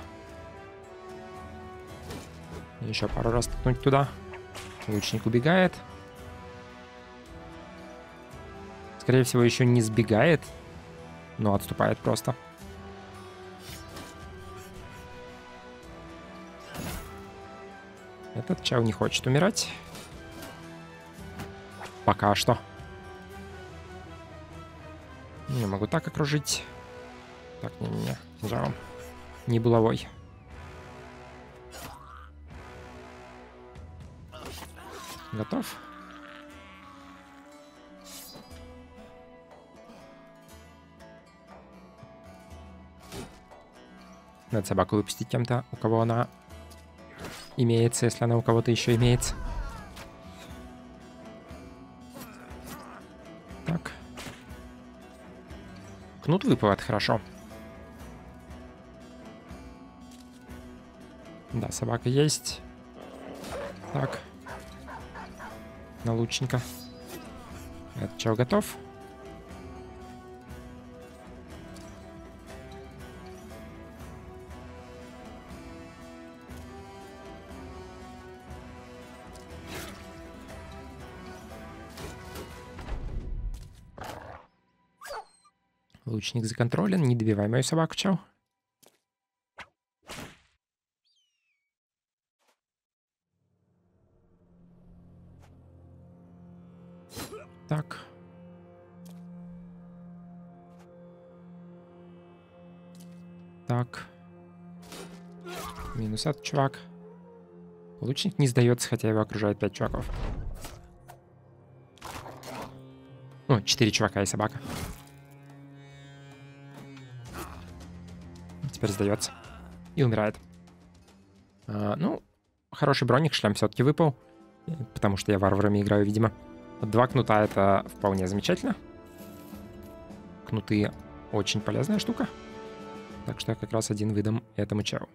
Еще пару раз ткнуть туда. Лучник убегает. Скорее всего, еще не сбегает, но отступает просто. Этот чел не хочет умирать. Пока что. Не могу так окружить. Так, не-не-не. Кинжалом. Не булавой. Готов? Надо собаку выпустить кем-то, у кого она имеется, если она у кого-то еще имеется. Так. Кнут выпал, это хорошо. Да, собака есть. Так. На лучника. Это чел готов? Лучник законтролен. Не добивай мою собаку, чел. Так. Так. Минус этот чувак. Лучник не сдается, хотя его окружает пять чуваков. Ну, четыре чувака и собака. Теперь сдается. И умирает. А, ну, хороший броник, шлем все-таки выпал. Потому что я варварами играю, видимо. Два кнута — это вполне замечательно. Кнуты очень полезная штука. Так что я как раз один выдам этому чару.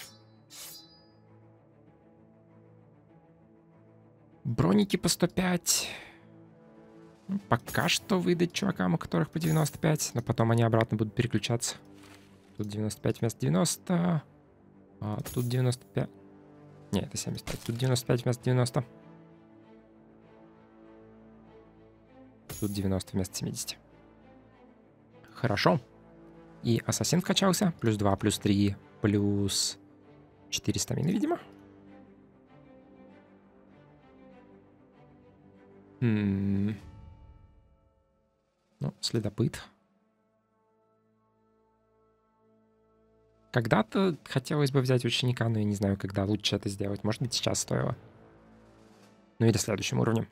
Броники по сто пять. Пока что выдать чувакам, у которых по девяносто пять. Но потом они обратно будут переключаться. Тут девяносто пять вместо девяноста. А тут девяносто пять. Не, это семьдесят пять. Тут девяносто пять вместо девяноста. Тут девяносто вместо семидесяти. Хорошо. И ассасин вкачался. Плюс два, плюс три, плюс четыре стамины, видимо. М-м-м. Ну, следопыт. Когда-то хотелось бы взять ученика, но я не знаю, когда лучше это сделать. Может быть, сейчас стоило. Ну или следующим уровнем.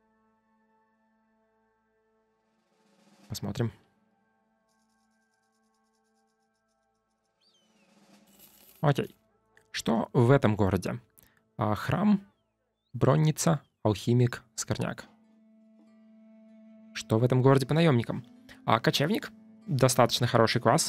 Посмотрим. Окей. Что в этом городе? А, храм, бронница, алхимик, скорняк. Что в этом городе по наемникам? А, кочевник. Достаточно хороший класс.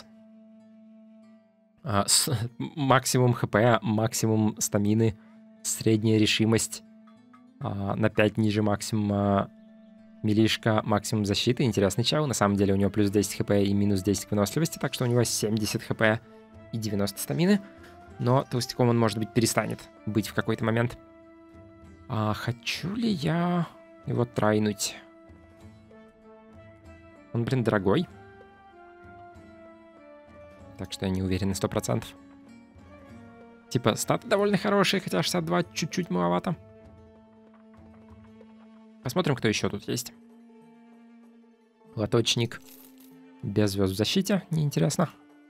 А, с, максимум хп, максимум стамины, средняя решимость. А, на пять ниже максимума милишка, максимум защиты. Интересный чел. На самом деле у него плюс десять хп и минус десять выносливости, так что у него семьдесят хп и девяносто стамины. Но толстяком он, может быть, перестанет быть в какой-то момент. А хочу ли я его трайнуть? Он, блин, дорогой. Так что я не уверен на сто процентов. Типа, статы довольно хорошие, хотя шестьдесят два чуть-чуть маловато. Посмотрим, кто еще тут есть. Лоточник. Без звезд в защите. Неинтересно.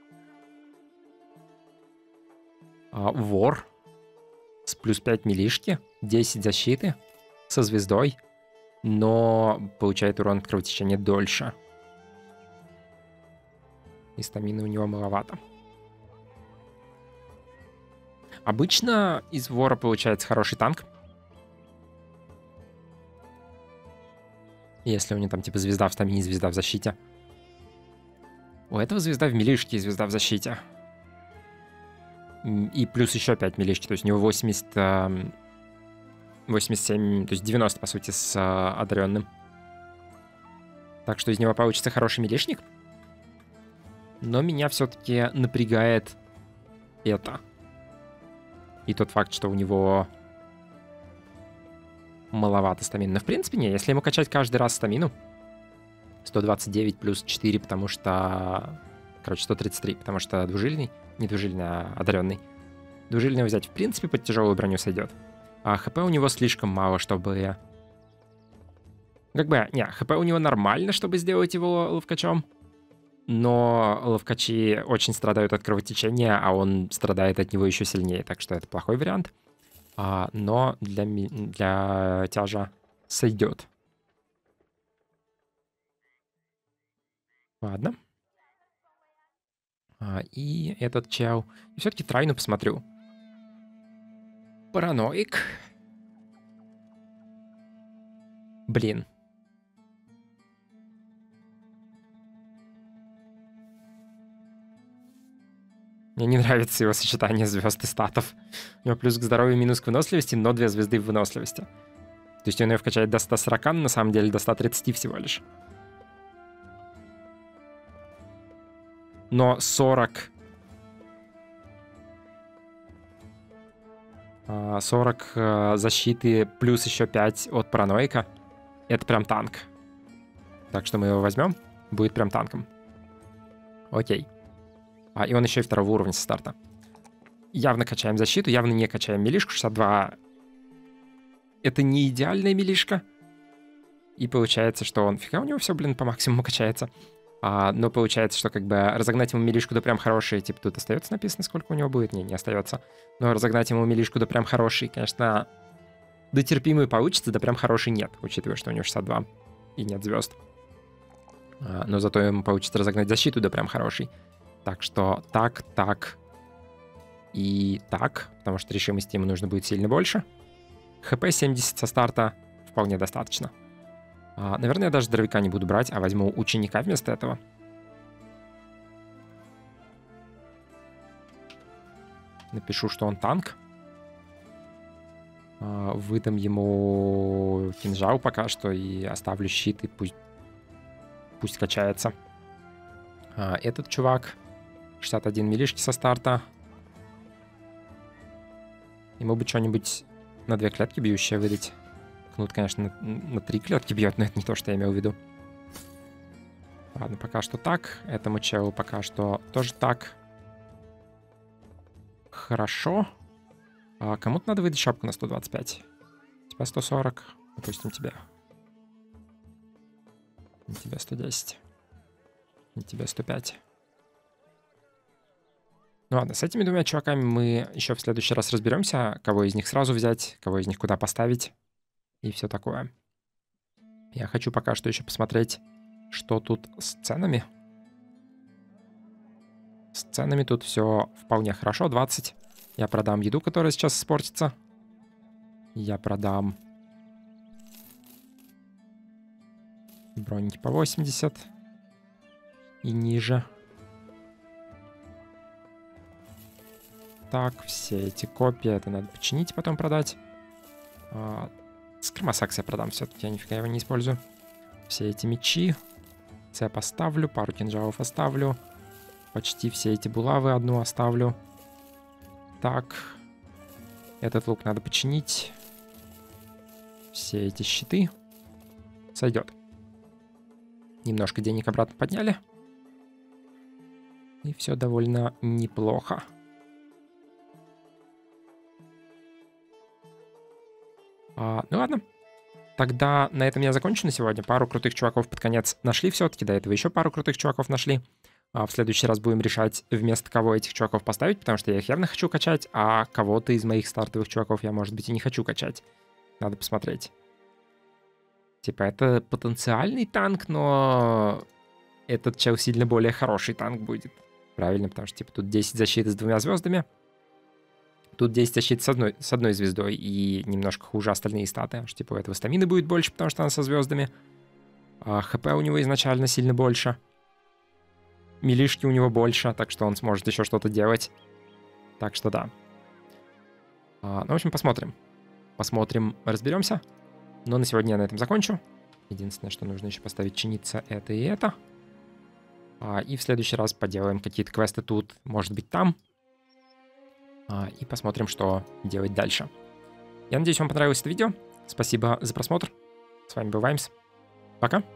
А, вор. С плюс пять милишки. десять защиты. Со звездой. Но получает урон от кровотечения дольше. И стамины у него маловато. Обычно из вора получается хороший танк. Если у него там типа звезда в стамине, звезда в защите. У этого звезда в милишке и звезда в защите. И плюс еще пять милишки. То есть у него восемьдесят, восемьдесят семь, то есть девяносто, по сути, с одаренным. Так что из него получится хороший милишник. Но меня все-таки напрягает это. И тот факт, что у него маловато стамины. Но в принципе не, если ему качать каждый раз стамину. сто двадцать девять плюс четыре, потому что... Короче, сто тридцать три, потому что двужильный. Не двужильный, а одаренный. Двужильный взять в принципе под тяжелую броню сойдет. А хп у него слишком мало, чтобы... Как бы, не, хп у него нормально, чтобы сделать его ловкачом. Но ловкачи очень страдают от кровотечения, а он страдает от него еще сильнее. Так что это плохой вариант. А, но для, для тяжа сойдет. Ладно. А, и этот чел. И все-таки трайну посмотрю. Параноик. Блин. Мне не нравится его сочетание звезд и статов. У него плюс к здоровью, минус к выносливости, но две звезды в выносливости. То есть он ее вкачает до ста сорока, но на самом деле до ста тридцати всего лишь. Но сорок... сорок защиты плюс еще пять от параноика. Это прям танк. Так что мы его возьмем. Будет прям танком. Окей. А, и он еще и второго уровня со старта. Явно качаем защиту, явно не качаем милишку. шестьдесят два. Это не идеальная милишка. И получается, что он... Фига у него все, блин, по максимуму качается. А, но получается, что как бы разогнать ему милишку до прям хорошей, типа тут остается написано, сколько у него будет? Не, не остается. Но разогнать ему милишку до прям хорошей, конечно, до терпимой получится, да прям хороший нет, учитывая, что у него шестьдесят два и нет звезд. А, но зато ему получится разогнать защиту до прям хорошей. Так что так, так и так, потому что решимости ему нужно будет сильно больше. ХП семьдесят со старта вполне достаточно. А, наверное, я даже дровяка не буду брать, а возьму ученика вместо этого. Напишу, что он танк. А, выдам ему кинжал пока что и оставлю щит, и пусть, пусть качается. А, этот чувак шестьдесят один милишки со старта. Ему бы что-нибудь на две клетки бьющее выдать. Кнут, конечно, на, на три клетки бьет, но это не то, что я имел в виду. Ладно, пока что так. Этому челу пока что тоже так. Хорошо. А кому-то надо выдать шапку на сто двадцать пять. У тебя сто сорок. Допустим, тебе. У тебя сто десять. У тебя сто пять. Ну ладно, с этими двумя чуваками мы еще в следующий раз разберемся, кого из них сразу взять, кого из них куда поставить и все такое. Я хочу пока что еще посмотреть, что тут с ценами. С ценами тут все вполне хорошо. двадцать. Я продам еду, которая сейчас испортится. Я продам броники по восемьдесят и ниже. Так, все эти копии, это надо починить, потом продать. А, скромосакс я продам все-таки, я нифига его не использую. Все эти мечи. Цеп оставлю, пару кинжалов оставлю. Почти все эти булавы одну оставлю. Так. Этот лук надо починить. Все эти щиты. Сойдет. Немножко денег обратно подняли. И все довольно неплохо. А, ну ладно. Тогда на этом я закончу на сегодня. Пару крутых чуваков под конец нашли все-таки. До этого еще пару крутых чуваков нашли. А в следующий раз будем решать, вместо кого этих чуваков поставить, потому что я их явно хочу качать, а кого-то из моих стартовых чуваков я, может быть, и не хочу качать. Надо посмотреть. Типа, это потенциальный танк, но этот чел сильно более хороший танк будет. Правильно, потому что, типа, тут десять защиты с двумя звездами. Тут десять защит с одной, с одной звездой и немножко хуже остальные статы. Что, типа, у этого стамины будет больше, потому что она со звездами. А ХП у него изначально сильно больше. Милишки у него больше, так что он сможет еще что-то делать. Так что да. А, ну, в общем, посмотрим. Посмотрим, разберемся. Но на сегодня я на этом закончу. Единственное, что нужно еще поставить чиниться, это и это. А, и в следующий раз поделаем какие-то квесты тут, может быть, там. А, и посмотрим, что делать дальше. Я надеюсь, вам понравилось это видео. Спасибо за просмотр. С вами был Ваймс. Пока.